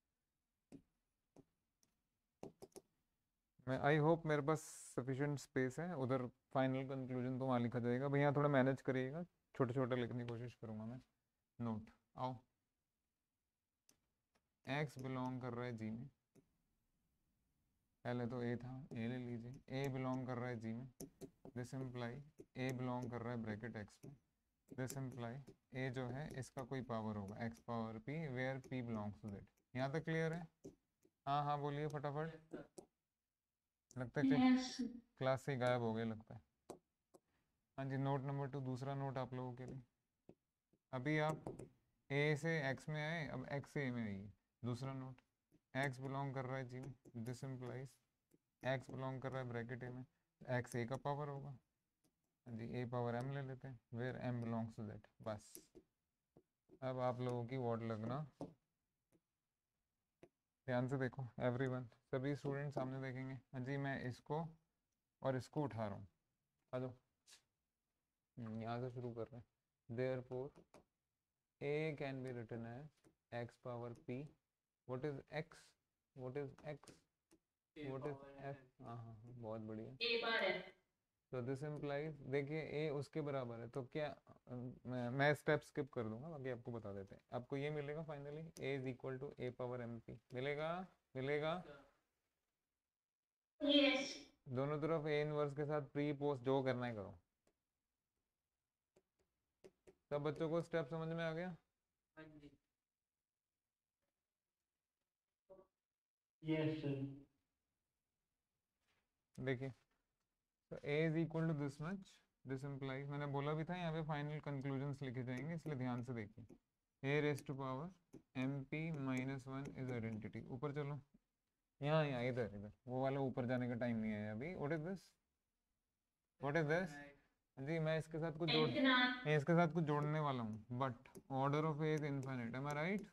मैं आई होप मेरे पास सफिशिएंट स्पेस है, उधर फाइनल कंक्लूजन तो वहाँ लिखा जाएगा, भैया थोड़ा मैनेज करिएगा, छोटे छोटे लिखने की कोशिश करूँगा मैं। नोट आओ, एक्स बिलोंग कर रहा है जी में, पहले तो ए था, ए ले लीजिए, ए बिलोंग कर रहा है जी में, दिस इम्प्लाई ए बिलोंग कर रहा है ब्रैकेट एक्स में, दिस इम्प्लाई ए जो है इसका कोई पावर होगा x power p where p belongs to z. यहाँ तक क्लियर है? हाँ हाँ बोलिए फटाफट। लगता है कि Yes. क्लास से ही गायब हो गए लगता है। हाँ जी, नोट नंबर टू, दूसरा नोट आप लोगों के लिए। अभी आप ए से एक्स में आए, अब एक्स से ए में आइए। दूसरा नोट, एक्स बिलोंग कर रहा है जी में, दिस इम्प्लाइज एक्स बिलोंग कर रहा है ब्रैकेट ए में, एक्स ए का पावर होगा। हाँ जी, ए पावर एम ले लेते हैं, where m belongs to that. बस अब आप लोगों की वॉर्ड लगना, ध्यान से देखो एवरीवन, सभी स्टूडेंट सामने देखेंगे। हाँ जी, मैं इसको और इसको उठा रहा हूँ, आ जाओ, यहाँ से शुरू कर रहे हैं। Therefore a can be written as x power p, what is x, what is x, what is f. हाँ हाँ हाँ, बहुत बढ़िया। A bar है. तो दिस इम्प्लाइज, देखिए ए उसके बराबर है, तो क्या अ, मैं मैं स्टेप स्किप कर दूंगा, बाकी आपको बता देते हैं। आपको ये मिलेगा finally, a is equal to A power m p, मिलेगा मिलेगा। Yes. दोनों तरफ ए इनवर्स के साथ प्री पोस्ट जो करना है करो। सब बच्चों को स्टेप समझ में आ गया? Yes, sir. देखिए, तो a is equal to this much, this implies, मैंने बोला भी था यहाँ पे फाइनल कंक्लूजन्स लिखे जाएंगे, इसलिए ध्यान से देखिए। a raise to power m p minus one is identity. ऊपर चलो, यहाँ यहाँ इधर इधर, वो वाला ऊपर जाने का टाइम नहीं है अभी। What is this, what is this? जी मैं इसके साथ कुछ जोड़, Iतना. मैं इसके साथ कुछ जोड़ने वाला हूँ, but order of A is infinite, am I right?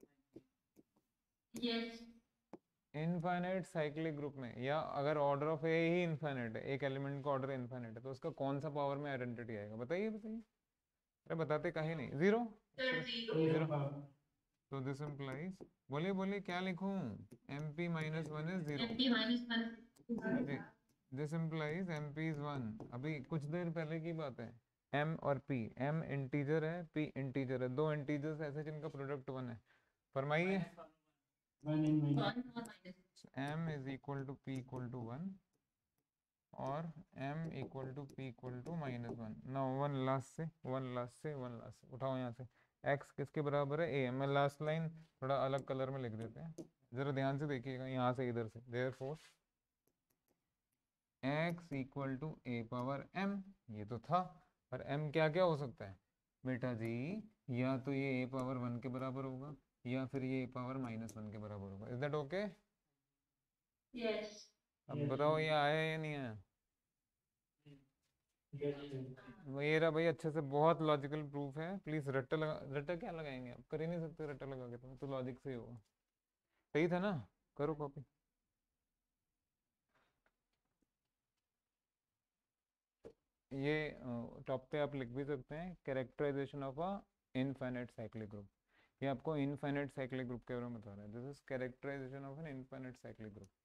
Yes. Infinite cyclic group में, या अगर ऑर्डर ऑफ ए ही इनफाइनाइट है, एक एलिमेंट का ऑर्डर इनफाइनाइट है, तो उसका कौन सा पावर में आइडेंटिटी आएगा? बताइए बताइए, अरे बताते कहीं नहीं, जीरो Sir, सिर्फ zero. Zero zero. power. तो दिस इम्प्लाइज, बोलिए बोलिए क्या लिखूं, m p minus one is zero. M P minus one. जी, this implies m p is one. अभी कुछ देर पहले की बात है, एम और पी, एम इंटीजर है, पी इंटीजर है, दो इंटीजर्स ऐसे जिनका प्रोडक्ट वन है, फरमाइए। One in minus. One or minus. M is equal to P equal to one और m equal to P equal to minus one. ना वन लास्ट से, वन लास्ट से, वन लास्ट से उठाओ यहाँ से। x किसके बराबर है? a। मैं लास्ट लाइन थोड़ा अलग कलर में लिख देते हैं, जरा ध्यान से देखिएगा, यहाँ से इधर से। There four x equal to A power m, ये तो था, पर m क्या क्या हो सकता है बेटा जी? या तो ये a पावर वन के बराबर होगा, या फिर ये a पावर माइनस वन के बराबर होगा। Is that okay? Yes. अब Yes, बताओ sir. ये आया या नहीं आया? Yes, sir. मेरा भाई अच्छे से, बहुत लॉजिकल प्रूफ है, प्लीज रट्टा लगा, रट्टा क्या लगाएंगे आप, कर ही नहीं सकते रट्टा लगा के, तो, तो लॉजिक से ही होगा। सही था ना? करो कॉपी। ये टॉप पे आप लिख भी सकते हैं, characterization of a infinite cyclic group. ये आपको इनफाइनाइट साइक्लिक ग्रुप के बारे में बता रहा है, this is characterization of an infinite cyclic group.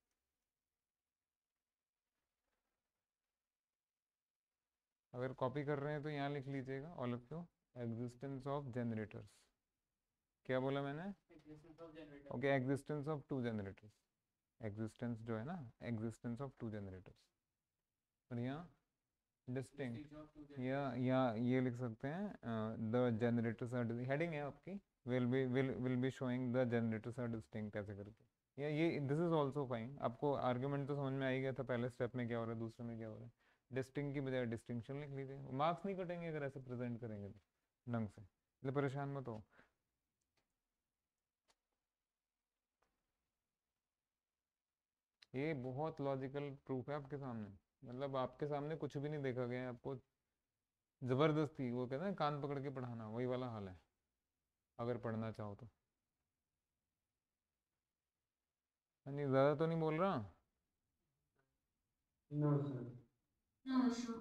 अगर कॉपी कर रहे हैं तो यहाँ लिख लीजिएगा all of you, existence of generators. क्या बोला मैंने? Okay, existence of two generators, existence जो है ना, एग्जिस्टेंस ऑफ टू जनरेटर्स। और यहाँ डिस्टिंक्ट, या या ये लिख सकते हैं द जनरेटर्स आर, हेडिंग है आपकी, will be will will be showing the generators are distinct, ऐसे करके। या ये दिस इज ऑल्सो फाइन। आपको आर्ग्यूमेंट तो समझ में आ ही गया था, पहले स्टेप में क्या हो रहा है, दूसरे में क्या हो रहा है। डिस्टिंक्ट की बजाय डिस्टिंक्शन लिख लीजिए, मार्क्स नहीं कटेंगे अगर ऐसे प्रेजेंट करेंगे तो ढंग से, इसलिए परेशान मत हो। ये बहुत लॉजिकल प्रूफ है आपके सामने, मतलब आपके सामने कुछ भी नहीं देखा गया है, आपको जबरदस्ती वो कहते हैं कान पकड़ के पढ़ाना, वही वाला हाल है अगर पढ़ना चाहो तो। नहीं ज़्यादा तो नहीं बोल रहा? No, sir. No, sir.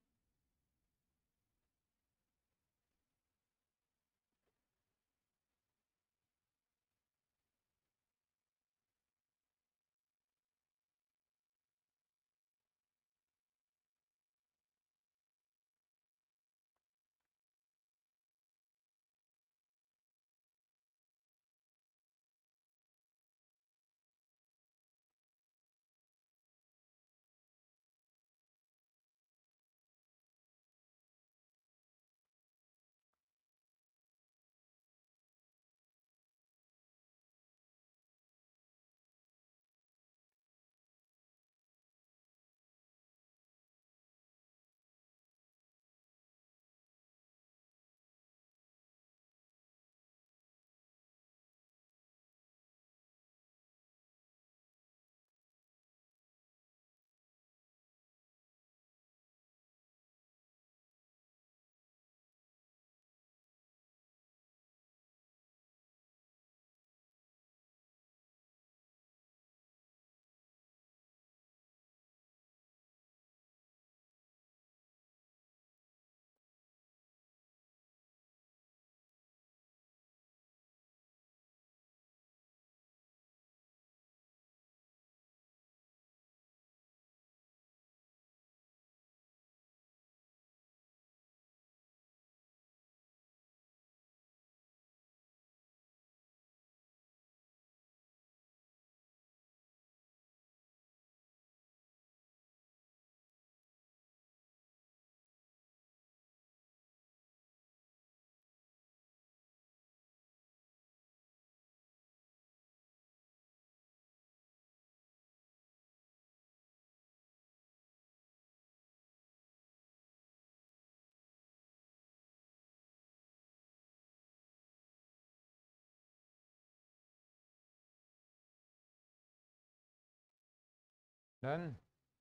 Done?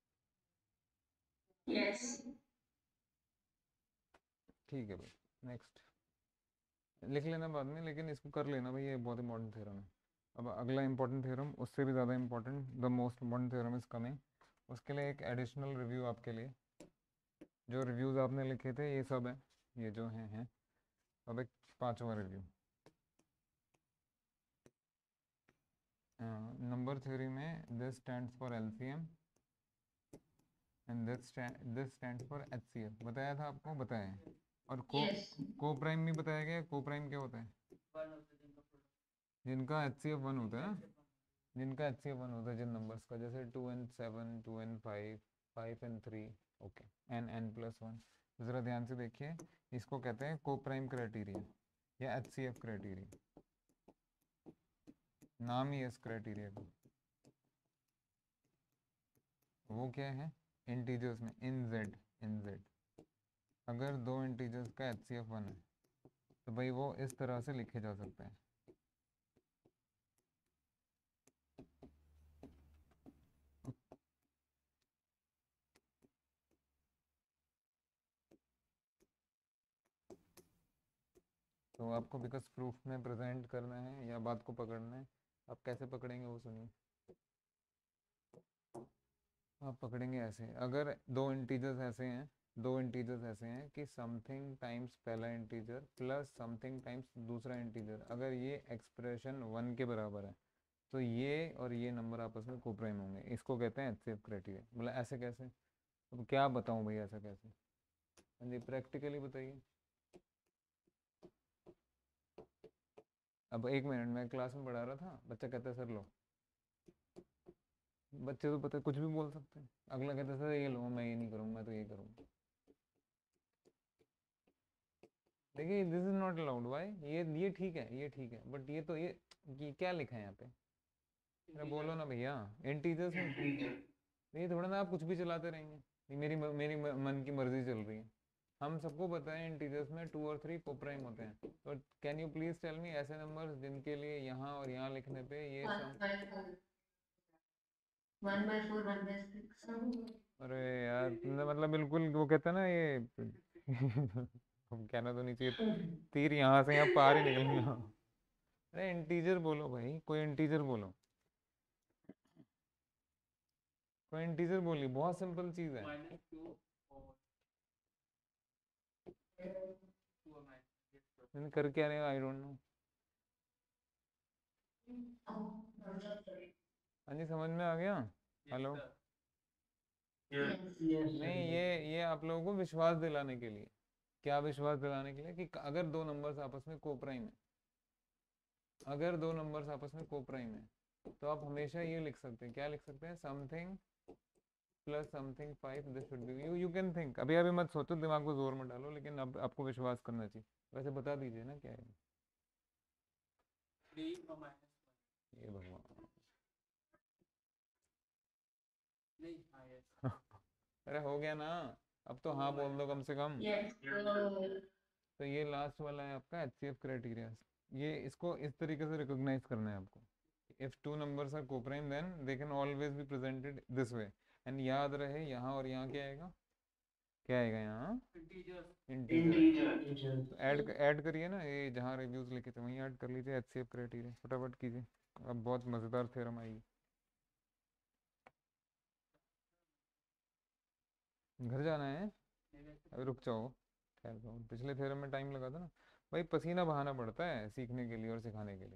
Yes. ठीक है भाई, नेक्स्ट लिख लेना बाद में, लेकिन इसको कर लेना भाई, ये बहुत इंपॉर्टेंट थ्योरम है। अब अगला इंपॉर्टेंट थ्योरम, उससे भी ज़्यादा important, the most important theorem is coming. उसके लिए एक एडिशनल रिव्यू आपके लिए, जो रिव्यूज़ आपने लिखे थे ये सब है, ये जो हैं हैं अब एक पांचवा रिव्यू। नंबर थ्योरी में this stands for LCM and this this stands for HCF, बताया था आपको, बताया है। और को Yes. को प्राइम भी बताया गया। को प्राइम क्या होता है? जिनका एच सी एफ वन होता है ना, जिनका एच सी एफ वन होता है जिन नंबर्स का, जैसे two n seven, two n five, five n three, okay, n n plus one. ज़रा ध्यान से देखिए, इसको कहते हैं को प्राइम क्राइटेरिया या एच सी एफ क्राइटेरिया, नाम ही है इस क्राइटेरिया का। वो क्या है? इंटीजर्स में इन जेड, इन जेड अगर दो इंटीजर्स का एच सी एफ वन है तो भाई वो इस तरह से लिखे जा सकते हैं। तो आपको बिकॉज प्रूफ में प्रेजेंट करना है या बात को पकड़ना है, आप कैसे पकड़ेंगे वो सुनिए। आप पकड़ेंगे ऐसे, अगर दो इंटीजर्स ऐसे हैं, दो इंटीजर्स ऐसे हैं कि समथिंग टाइम्स पहला इंटीजर प्लस समथिंग टाइम्स दूसरा इंटीजर, अगर ये एक्सप्रेशन वन के बराबर है तो ये और ये नंबर आपस में कोप्राइम होंगे, इसको कहते हैं एचसीएफ क्राइटेरिया। मतलब ऐसे कैसे? अब क्या बताऊं भाई ऐसा कैसे? हाँ जी, प्रैक्टिकली बताइए। अब एक मिनट, मैं क्लास में पढ़ा रहा था, बच्चा कहता है सर लो, बच्चे तो पता है कुछ भी बोल सकते हैं। अगला कहता है सर ये लो, मैं ये नहीं करूँगा, मैं तो ये करूँगा। देखिए this is not allowed, why? ये ये ठीक है, ये ठीक है, बट ये तो ये, ये क्या लिखा है यहाँ पे? अरे बोलो ना भैया, इंटीजर्स में ये थोड़ा ना आप कुछ भी चलाते रहेंगे, ये मेरी मेरी मन की मर्जी चल रही है। हम सबको पता है इंटीजर्स में टू और थ्री कोप्राइम होते हैं, तो can you please tell me ऐसे नंबर्स जिनके लिए यहाँ और यहाँ लिखने पे ये One some. by four. One by four, one by six. अरे यार तुमने मतलब बिल्कुल वो कहते हैं ना ये हम कहना तो नहीं चाहिए, तीर यहाँ से यहाँ पार ही निकल गया। अरे इंटीजर बोलो भाई, कोई इंटीजर बोलो। कोई इंटीजर बोली, बहुत सिंपल चीज है। minus two over two or minus. Yes, sir. मैंने कर क्या रहे हो, आई डोंट नो। हाँ जी, समझ में आ गया। Yes, hello. sir. Yes. Yes, sir. नहीं, ये ये आप लोगों को विश्वास दिलाने के लिए। क्या विश्वास दिलाने के लिए? कि अगर दो नंबर्स आपस में कोप्राइम है, अगर दो नंबर्स आपस में कोप्राइम है, तो आप हमेशा ये लिख सकते हैं, क्या लिख सकते हैं, something plus something five, this should be, you you can think. अभी अभी मत सोचो, दिमाग को जोर मत डालो, लेकिन अब आपको विश्वास करना चाहिए। वैसे बता दीजिए ना क्या है Three or minus one. ये, भगवान। नहीं, हाँ, yes. अरे हो गया ना, अब तो हाँ बोल दो कम से कम। Yes. So, तो ये लास्ट वाला है आपका एच सी एफ क्राइटेरिया। ये इसको इस तरीके से रिकॉग्नाइज करना है आपको। If two numbers are coprime then they can always be presented this way. And याद रहे, यहाँ और यहाँ क्या आएगा, क्या आएगा यहाँ, Integers. इंटीजर। तो ऐड ऐड करिए ना, ये जहाँ रिव्यूज लिखे थे वहीं ऐड कर लीजिए एच सी एफ क्राइटेरिया, फटाफट कीजिए। अब बहुत मज़ेदार थ्योरम आएगी। घर जाना है, अभी रुक जाओ, ठहर जाओ। पिछले थ्योरम में टाइम लगा था ना भाई, पसीना बहाना पड़ता है सीखने के लिए और सिखाने के लिए।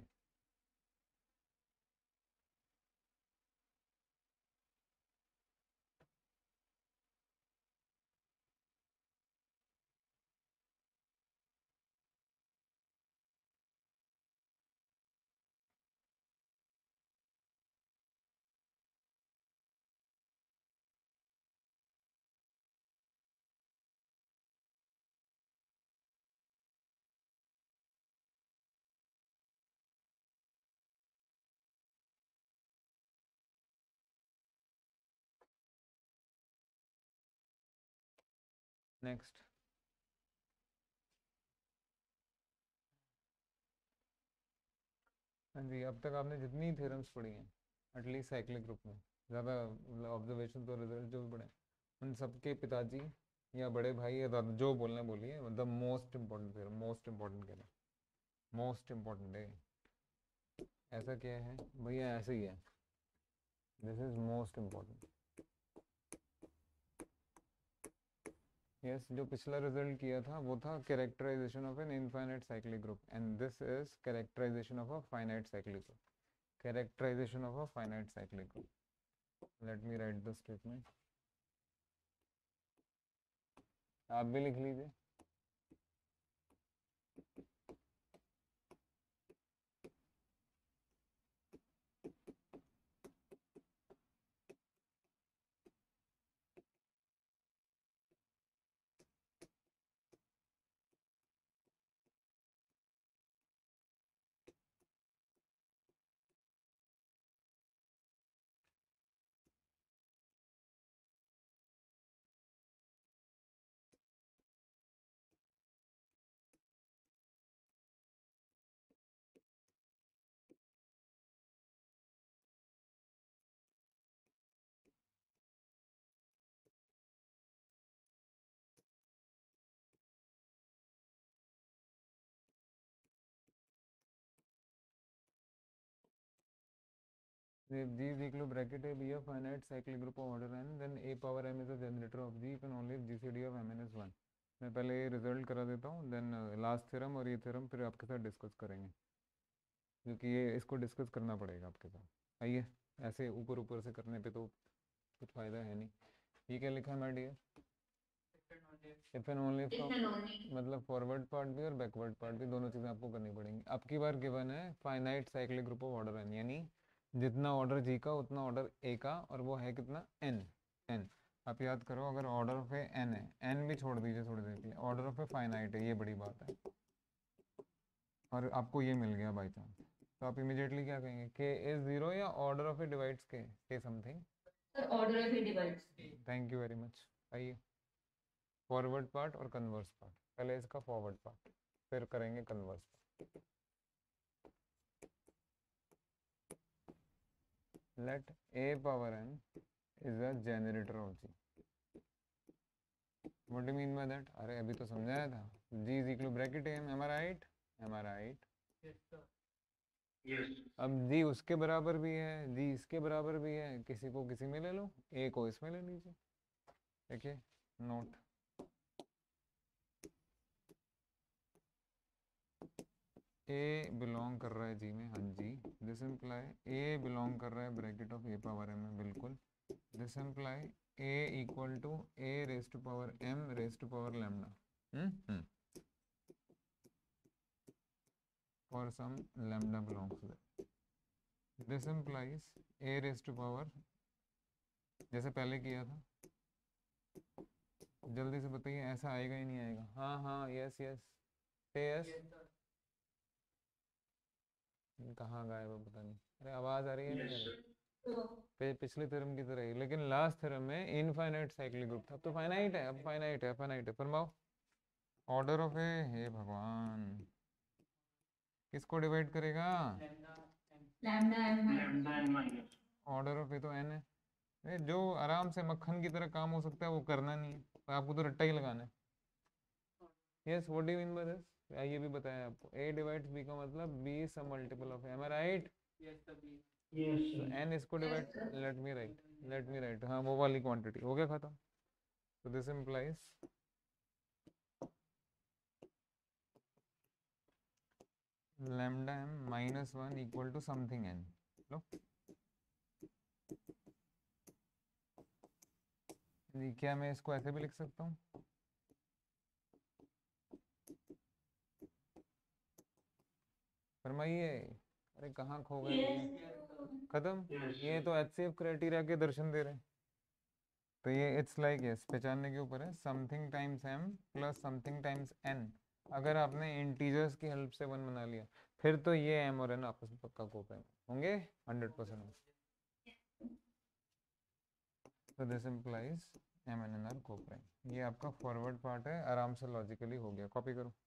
नेक्स्ट, हाँ जी, अब तक आपने जितनी थ्योरम्स पढ़ी हैं एटलीस्ट साइक्लिक ग्रुप में, ज़्यादा ऑब्जर्वेशन तो रिजल्ट जो भी पढ़े, उन सबके पिताजी या बड़े भाई या दादा जो बोलना बोलिए, the most important theorem, most important कह रहे, मोस्ट इम्पोर्टेंट है। ऐसा क्या है भैया, ऐसे ही है, this is most important. Yes, जो पिछला रिजल्ट किया था वो था characterization of an infinite cyclic group, and this is characterization of a finite cyclic group, characterization of a finite cyclic group. Let me write the statement, आप भी लिख लीजिए। If G is equal to bracket A be a finite cyclic group of order n, then A power m is a generator of G if and only if G C D of m n is one. मैं पहले ये रिजल्ट करा देता हूँ, देन लास्ट थ्योरम और ये थ्योरम फिर आपके साथ डिस्कस करेंगे, क्योंकि ये इसको डिस्कस करना पड़ेगा आपके साथ। आइए, ऐसे ऊपर ऊपर से करने पे तो कुछ फ़ायदा है नहीं। ये क्या लिखा है my dear, if and only, if and only. मतलब फॉरवर्ड पार्ट भी और बैकवर्ड पार्ट भी, दोनों चीज़ें आपको करनी पड़ेंगी। अब की बार गिवन है finite cyclic group of order N, यानी जितना ऑर्डर जी का उतना ऑर्डर ए का, और वो है कितना, एन। एन आप याद करो, अगर ऑर्डर ऑफ ए एन है, एन भी छोड़ दीजिए थोड़ी देर के लिए, ऑर्डर ऑफ ए फाइनाइट है, ये बड़ी बात है, और आपको ये मिल गया बाई चांस, तो आप इमीडिएटली क्या कहेंगे, के इज जीरो या order of A divides K, K something. Sir, order of a divides. Thank you very much. आइए, फॉरवर्ड पार्ट और कन्वर्स पार्ट, पहले इसका फॉरवर्ड पार्ट, फिर करेंगे converse part. Let A power N is a generator of G. What do mean by that? अरे अभी तो समझाया था, G is equal to bracket M, M I right, M I right. Yes, sir. Yes अब जी उसके बराबर भी है, जी इसके बराबर भी है, किसी को किसी में ले लो, ए को इसमें ले लीजिए। देखिए नोट, ए बिलोंग कर रहा है जी में, हाँ जी, दिस इम्प्लाई ए बिलोंग कर रहा है bracket of A power M में, बिल्कुल। This imply A equal to A raise to power M raise to power lambda, hmm for some lambda belongs to that. This implies A raise to power, जैसे पहले किया था, जल्दी से बताइए, ऐसा आएगा ही नहीं आएगा? हाँ हाँ, yes yes, yes. Yes, sir. कहाँ गायब है पता नहीं। अरे आवाज आ रही है नहीं आ यस रही? So, पे पिछले थ्योरम की तरह ही, लेकिन लास्ट थ्योरम में इनफाइनाइट साइक्लिक ग्रुप था, अब तो फाइनाइट है, अब फाइनाइट है, फाइनाइट है। फरमाओ ऑर्डर ऑफ ए, हे भगवान, किसको डिवाइड करेगा? Lambda and lambda m lambda minus N minus order of A तो एन है। ए, जो आराम से मक्खन की तरह काम हो सकता है वो करना नहीं है, तो आपको तो रट्टा ही लगाना है। Yes, what do you mean by this? ये भी बताया आपको, ए डिवाइड्स बी का मतलब B some multiple of A, M I right? yes, the B. Yes तो एन इसको Yes, divide, sir. Let me write, let me write, हाँ वो वाली क्वांटिटी हो गया खत्म। तो this implies lambda M minus one equal to something N. लो जी, क्या मैं इसको ऐसे भी लिख सकता हूँ? फरमाइए, अरे कहाँ खो गए Yes. भैया? खत्म। यस ये तो एच सी एफ क्राइटेरिया के दर्शन दे रहे हैं। तो ये इट्स लाइक यस, पहचानने के ऊपर है, something times M plus something times N. अगर आपने इंटीजर्स की हेल्प से वन बना लिया, फिर तो ये एम और एन आपस में पक्का कोप्राइम होंगे, हंड्रेड परसेंट। तो this implies M and N are coprime. ये आपका फॉरवर्ड पार्ट है, आराम से लॉजिकली हो गया, कॉपी करो।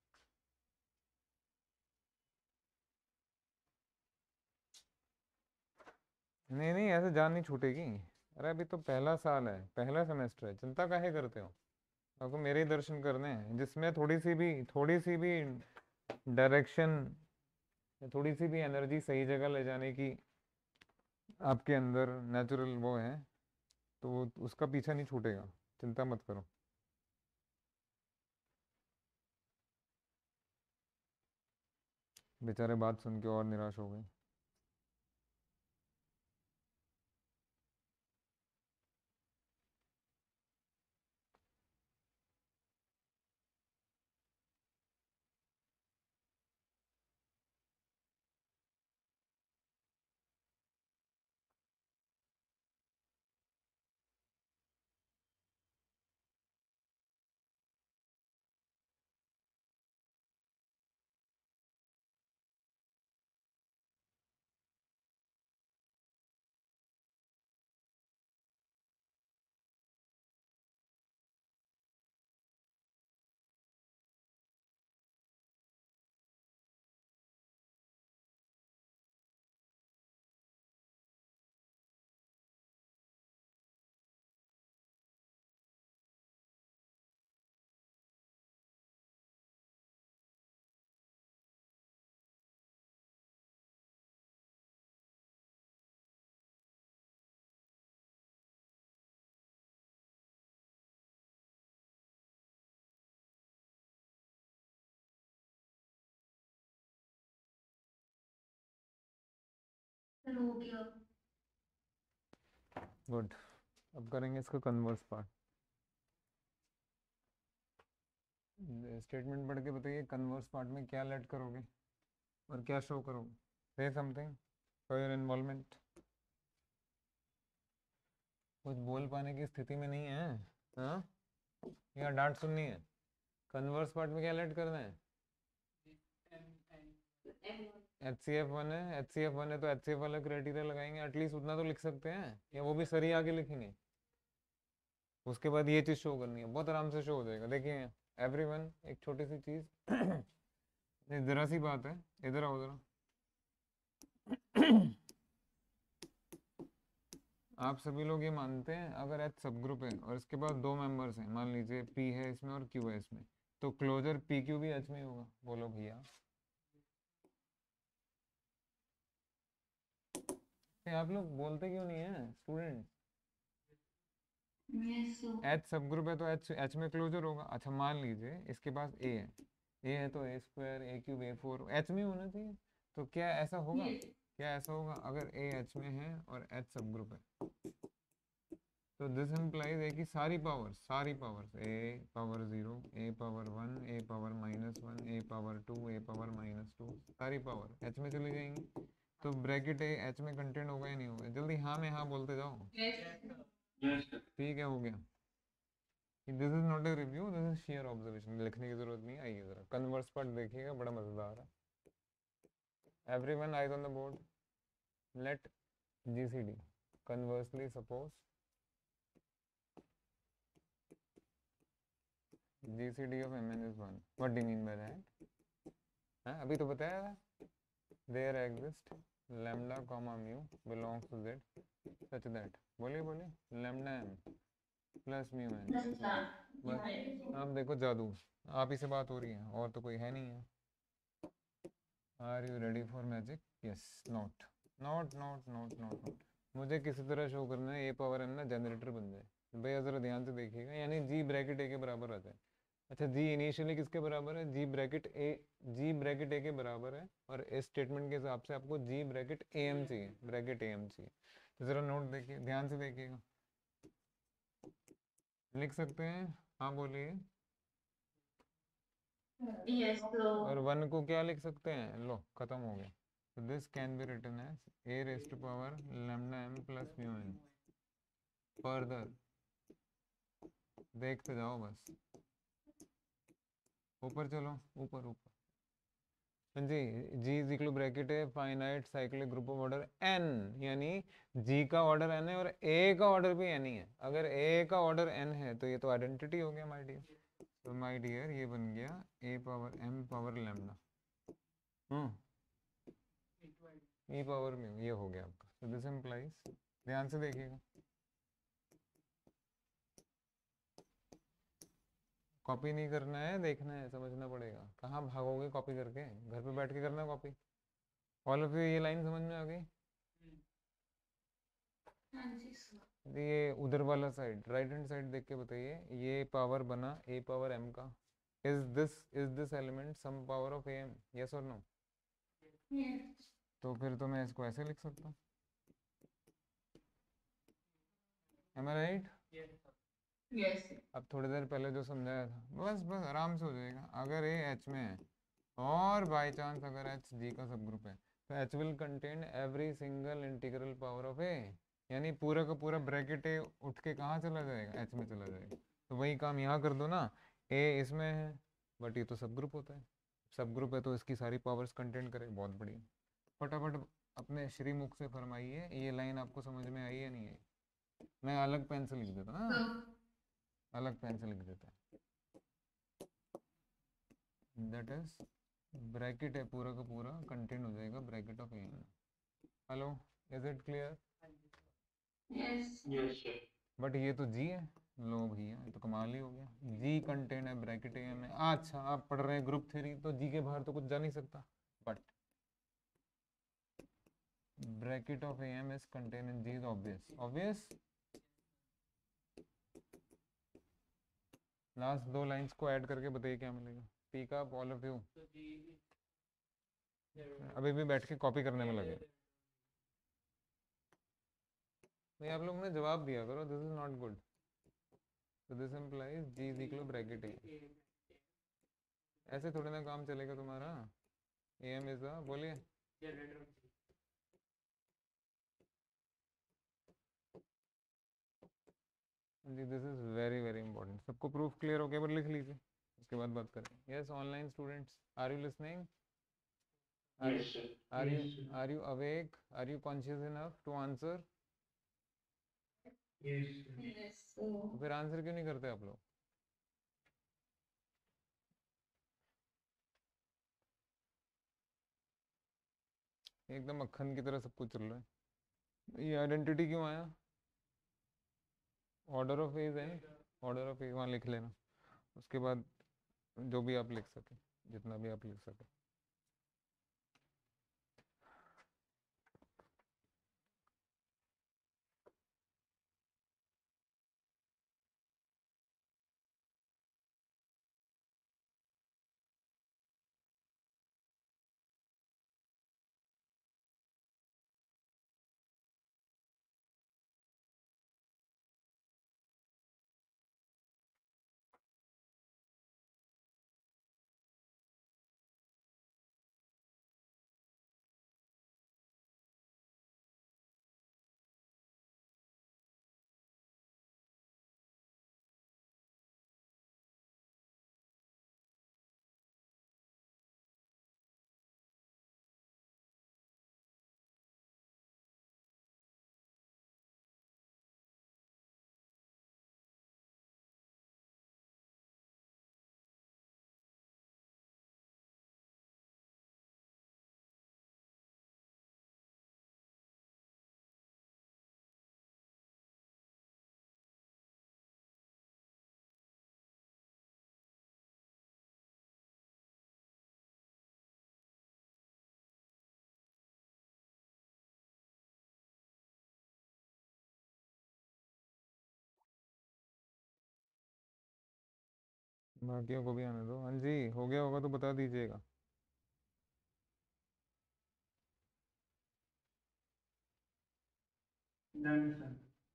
नहीं नहीं, ऐसे जान नहीं छूटेगी। अरे अभी तो पहला साल है, पहला सेमेस्टर है, चिंता काहे करते हो? आपको मेरे ही दर्शन करने हैं, जिसमें थोड़ी सी भी थोड़ी सी भी डायरेक्शन, थोड़ी सी भी एनर्जी सही जगह ले जाने की आपके अंदर नेचुरल वो है, तो वो उसका पीछा नहीं छूटेगा, चिंता मत करो। बेचारे बात सुन के और निराश हो गए। Sir, हो गया। गुड, अब करेंगे इसका कन्वर्स पार्ट। स्टेटमेंट पढ़ के बताइए, कन्वर्स पार्ट में क्या लेट करोगे और क्या शो करोगे? से समथिंग फॉर योर इन्वॉल्वमेंट। कुछ बोल पाने की स्थिति में नहीं है, हाँ, या डांट सुननी है? कन्वर्स पार्ट में क्या लेट करना है? M and M H C F one है, एच सी एफ वन है तो एच सी एफ वाला क्राइटेरिया लगाएंगे, एटलीस्ट उतना तो लिख सकते हैं, या वो भी सरी आगे लिखेंगे? उसके बाद ये चीज़ शो करनी है, बहुत आराम से शो हो जाएगा। देखिए एवरीवन, एक छोटी सी चीज़ ज़रा सी बात है, इधर आओ ज़रा। आप सभी लोग ये मानते हैं अगर एच सब ग्रुप है और इसके बाद दो मेंबर्स हैं, मान लीजिए पी है इसमें और क्यू है इसमें, तो क्लोजर पी क्यू भी एच में ही होगा? बोलो भैया। ये आप लोग बोलते क्यों नहीं है student? Yes, so H subgroup है तो एच एच में क्लोजर होगा। अच्छा मान लीजिए इसके पास ए है, ए है तो A square A cube A four H में होना चाहिए। तो क्या ऐसा होगा? yes, क्या ऐसा होगा अगर ए एच में है और एच सब ग्रुप है? तो दिस इम्प्लाइज ए की सारी पावर सारी powers A power zero A power one A power minus one A power two A power minus two सारी पावर एच में चली जाएंगी। तो ब्रैकेट ए एच में कंटेंट होगा या नहीं होगा? जल्दी हाँ में हाँ बोलते जाओ। yes, ठीक है, हो गया। This is not a review, this is sheer observation, लिखने की जरूरत नहीं। आइए जरा कन्वर्स पार्ट देखिएगा, बड़ा मजेदार है। Everyone eyes on the board. Let GCD conversely suppose GCD of mn is one. What do you mean by that? हाँ अभी तो बताया था। There exist lambda comma mu belongs to z such that बोलिए बोलिए lambda m plus mu n। that's done. बस अब देखो जादू, आप ही से बात हो रही है और तो कोई है नहीं है। Are you ready for magic? Yes. Not not not not not not मुझे किसी तरह शो करना है ए पावर एन ना जनरेटर बन जाए। भैया ज़रा ध्यान से देखिएगा, यानी जी ब्रैकेट ए के बराबर आ जाए। अच्छा जी इनिशियली किसके बराबर है? जी ब्रैकेट ए, जी ब्रैकेट ए के बराबर है और इस स्टेटमेंट के हिसाब से आपको जी ब्रैकेट ए एम चाहिए, ब्रैकेट ए एम चाहिए। तो ज़रा नोट देखिए, ध्यान से देखिएगा। लिख सकते हैं? हाँ बोलिए। Yes, और so वन को क्या लिख सकते हैं? लो खत्म हो गया। तो this can be written as A raise to power lambda M plus mu N. Further देखते जाओ बस, ऊपर चलो, ऊपर ऊपर। हाँ जी, जी इज इक्वल ब्रैकेट है finite cyclic group of order N, यानी जी का ऑर्डर एन है और ए का ऑर्डर भी एन ही है। अगर ए का ऑर्डर एन है तो ये तो आइडेंटिटी हो गया माय डियर। तो माय डियर ये बन गया A power M power lambda hmm E power mu, ये हो गया आपका। तो दिस इम्प्लाइज, ध्यान से देखिएगा, कॉपी नहीं करना है, देखना है, समझना पड़ेगा। कहाँ भागोगे कॉपी करके? घर पे बैठ के करना कॉपी। ऑल ऑफ यू ये लाइन समझ में आ गई? ये उधर वाला साइड, राइट हैंड साइड देख के बताइए, ये पावर बना ए पावर एम का। Is this is this element some power of A M? Yes और नो? yes, तो फिर तो मैं इसको ऐसे लिख सकता हूँ। M I right? yes, अब थोड़ी देर पहले जो समझाया था, बस बस आराम से हो जाएगा। अगर ए एच में है और बाय चांस अगर एच जी का सब ग्रुप है तो H will contain every single integral power of A, यानी पूरा का पूरा ब्रैकेट ए उठ के कहाँ चला जाएगा? एच में चला जाएगा। तो वही काम यहाँ कर दो ना, ए इसमें है बट ये तो सब ग्रुप होता है, सब ग्रुप है तो इसकी सारी पावर्स कंटेंट करे। बहुत बढ़िया, फटाफट अपने श्रीमुख से फरमाइए, ये लाइन आपको समझ में आई या नहीं आई? मैं अलग पेन से लिख देता ना, so अलग पेन से लिख देता है। दैट इज ब्रैकेट है पूरा का पूरा कंटेंट हो जाएगा bracket of A N. Hello, is it clear? yes, but ये तो जी है। लो भैया ये तो कमाल ही हो गया, जी कंटेंट है ब्रैकेट ए एम में। अच्छा आप पढ़ रहे हैं ग्रुप थ्योरी, तो जी के बाहर तो कुछ जा नहीं सकता। But bracket of A M is contain in G is obvious, obvious. Last दो लाइंस को ऐड करके बताइए क्या मिलेगा। Pick up all of you, अभी भी बैठ के कॉपी करने में लगे। नहीं आप लोग ने जवाब दिया करो, दिस इज नॉट गुड। तो this implies G is equal bracket A. ऐसे थोड़ी ना काम चलेगा तुम्हारा। ए एम इज अ, बोलिए जी, this is very very important. सबको प्रूफ क्लियर हो गया? पर लिख लीजिए, उसके बाद बात करें। Yes online students, are you listening? Are you are you are you awake? Are you conscious enough to answer? yes, so तो फिर आंसर क्यों नहीं करते आप लोग? एकदम मक्खन की तरह सब कुछ चल रहा है। ये आइडेंटिटी क्यों आया? ऑर्डर ऑफ एज है, ऑर्डर ऑफ एज वहाँ लिख लेना, उसके बाद जो भी आप लिख सके, जितना भी आप लिख सके। बाकियों को भी आने दो। हाँ जी, हो गया होगा तो बता दीजिएगा। Done sir.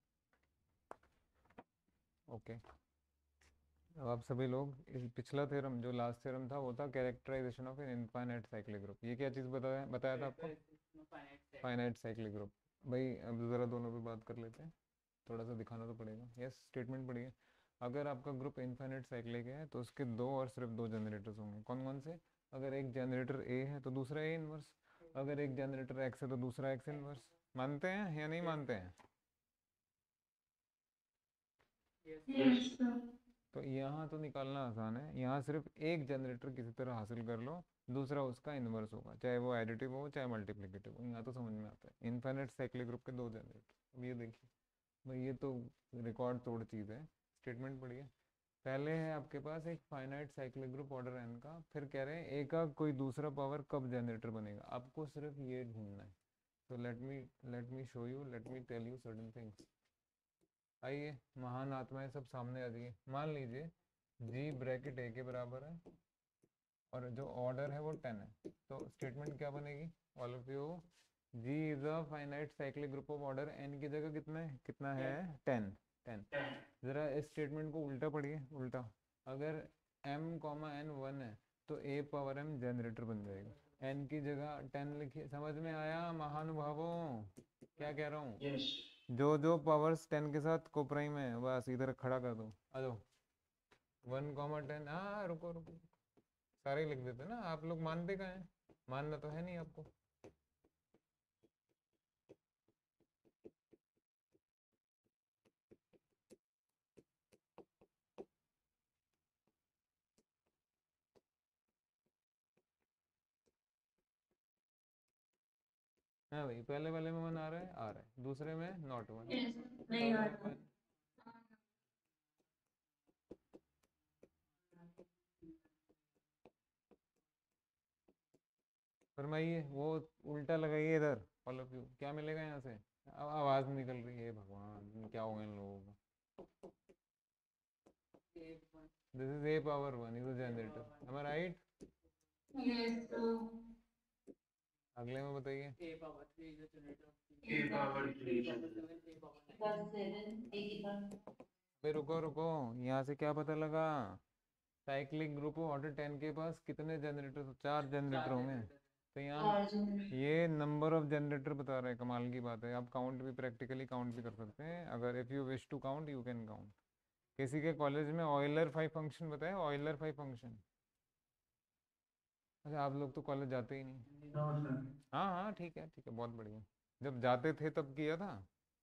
ओके, अब आप सभी लोग इस पिछला थ्योरम जो लास्ट थ्योरम था वो था characterization of an infinite cyclic group. ये क्या चीज़ बताया बताया था आपको? Finite cyclic group. भाई अब ज़रा दोनों पे बात कर लेते हैं, थोड़ा सा दिखाना तो पड़ेगा। यस, स्टेटमेंट पढ़िए। अगर आपका ग्रुप इनफाइनाइट साइक्लिक है तो उसके दो और सिर्फ दो जनरेटर्स होंगे। कौन कौन से? अगर एक जनरेटर ए है तो दूसरा ए इनवर्स, अगर एक जनरेटर एक्स है तो दूसरा एक्स इनवर्स। मानते हैं या नहीं मानते हैं? Yes, sir. तो यहाँ तो निकालना आसान है, यहाँ सिर्फ एक जनरेटर किसी तरह हासिल कर लो, दूसरा उसका इन्वर्स होगा, चाहे वो एडिटिव हो चाहे मल्टीप्लिकेटिव हो। यहाँ तो समझ में आता है। इनफाइनाइट साइक्लिक ग्रुप के दो जनरेटर। अब ये देखिए भाई, ये तो रिकॉर्ड तोड़ चीज़ है। स्टेटमेंट पढ़िए। पहले है आपके पास एक finite cyclic group order N का, फिर कह रहे हैं ए का कोई दूसरा पावर कब जनरेटर बनेगा, आपको सिर्फ ये ढूंढना है। तो let me let me show you, let me tell you certain things. आइए, महान आत्माएं सब सामने आ जाइए। मान लीजिए जी ब्रैकेट ए के बराबर है और जो ऑर्डर है वो टेन है, तो स्टेटमेंट क्या बनेगी? All of you, G is a finite cyclic group of order N की जगह कितना है कितना है टेन। टेन। ज़रा इस स्टेटमेंट को उल्टा पढ़िए, उल्टा। अगर m कॉमा एन वन है तो a पावर m जनरेटर बन जाएगा। n की जगह टेन लिखिए। समझ में आया महानुभावों क्या कह रहा हूँ? यस। जो जो पावर्स टेन के साथ को प्राइम है बस इधर खड़ा कर दो। आ जाओ, वन कॉमा टेन। हाँ रुको रुको, सारे ही लिख देते ना। आप लोग मानते कहाँ हैं? मानना तो है नहीं आपको। हाँ भाई, पहले वाले में वन आ रहा है आ रहा है, दूसरे में नॉट वन। Yes, नहीं आ रहा। फरमाइए, वो उल्टा लगाइए इधर। ऑल ऑफ यू, क्या मिलेगा यहाँ से? अब आवाज़ निकल रही है, भगवान क्या होगा इन लोगों का। This is a power one is a generator, am I right? Yes, sir. अगले में बताइए। A power three is a generator. A power three. A power seven, A power nine. Plus seven, एक ही पर। भाई रुको रुको, यहाँ से क्या पता लगा? Cyclic group of order ten के पास कितने जनरेटर? चार जनरेटर होंगे। तो यहाँ और जो ये नंबर ऑफ जनरेटर बता रहे हैं। कमाल की बात है, आप काउंट भी प्रैक्टिकली काउंट भी कर सकते हैं। अगर if you wish to count you can count. किसी के कॉलेज में ऑयलर फाइव फंक्शन बताया? Euler phi function? अच्छा, आप लोग तो कॉलेज जाते ही नहीं। No sir. हाँ हाँ ठीक है ठीक है, बहुत बढ़िया। जब जाते थे तब किया था।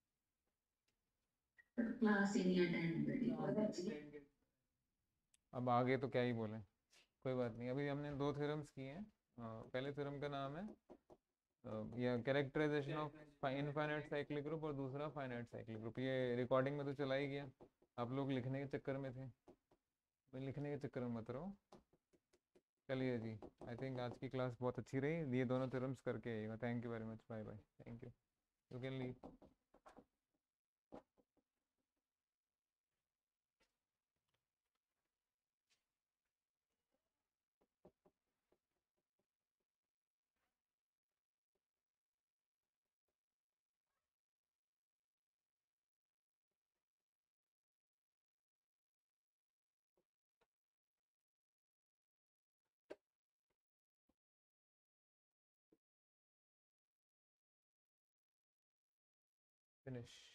क्लास ही नहीं अटेंड करी। अब आगे तो क्या ही बोले, कोई बात नहीं। अभी हमने दो थ्योरम्स किए हैं। अ, पहले थ्योरम का नाम है अ, ये characterization of infinite cyclic group और दूसरा फाइनाइट साइक्लिक ग्रुप। ये रिकॉर्डिंग में तो चला ही गया, आप लोग लिखने के चक्कर में थे। भाई लिखने के चक्कर में मत रहो। चलिए जी, आई थिंक आज की क्लास बहुत अच्छी रही। ये दोनों थ्योरम्स करके आइएगा। Thank you very much, bye bye, thank you, you can leave. Finish.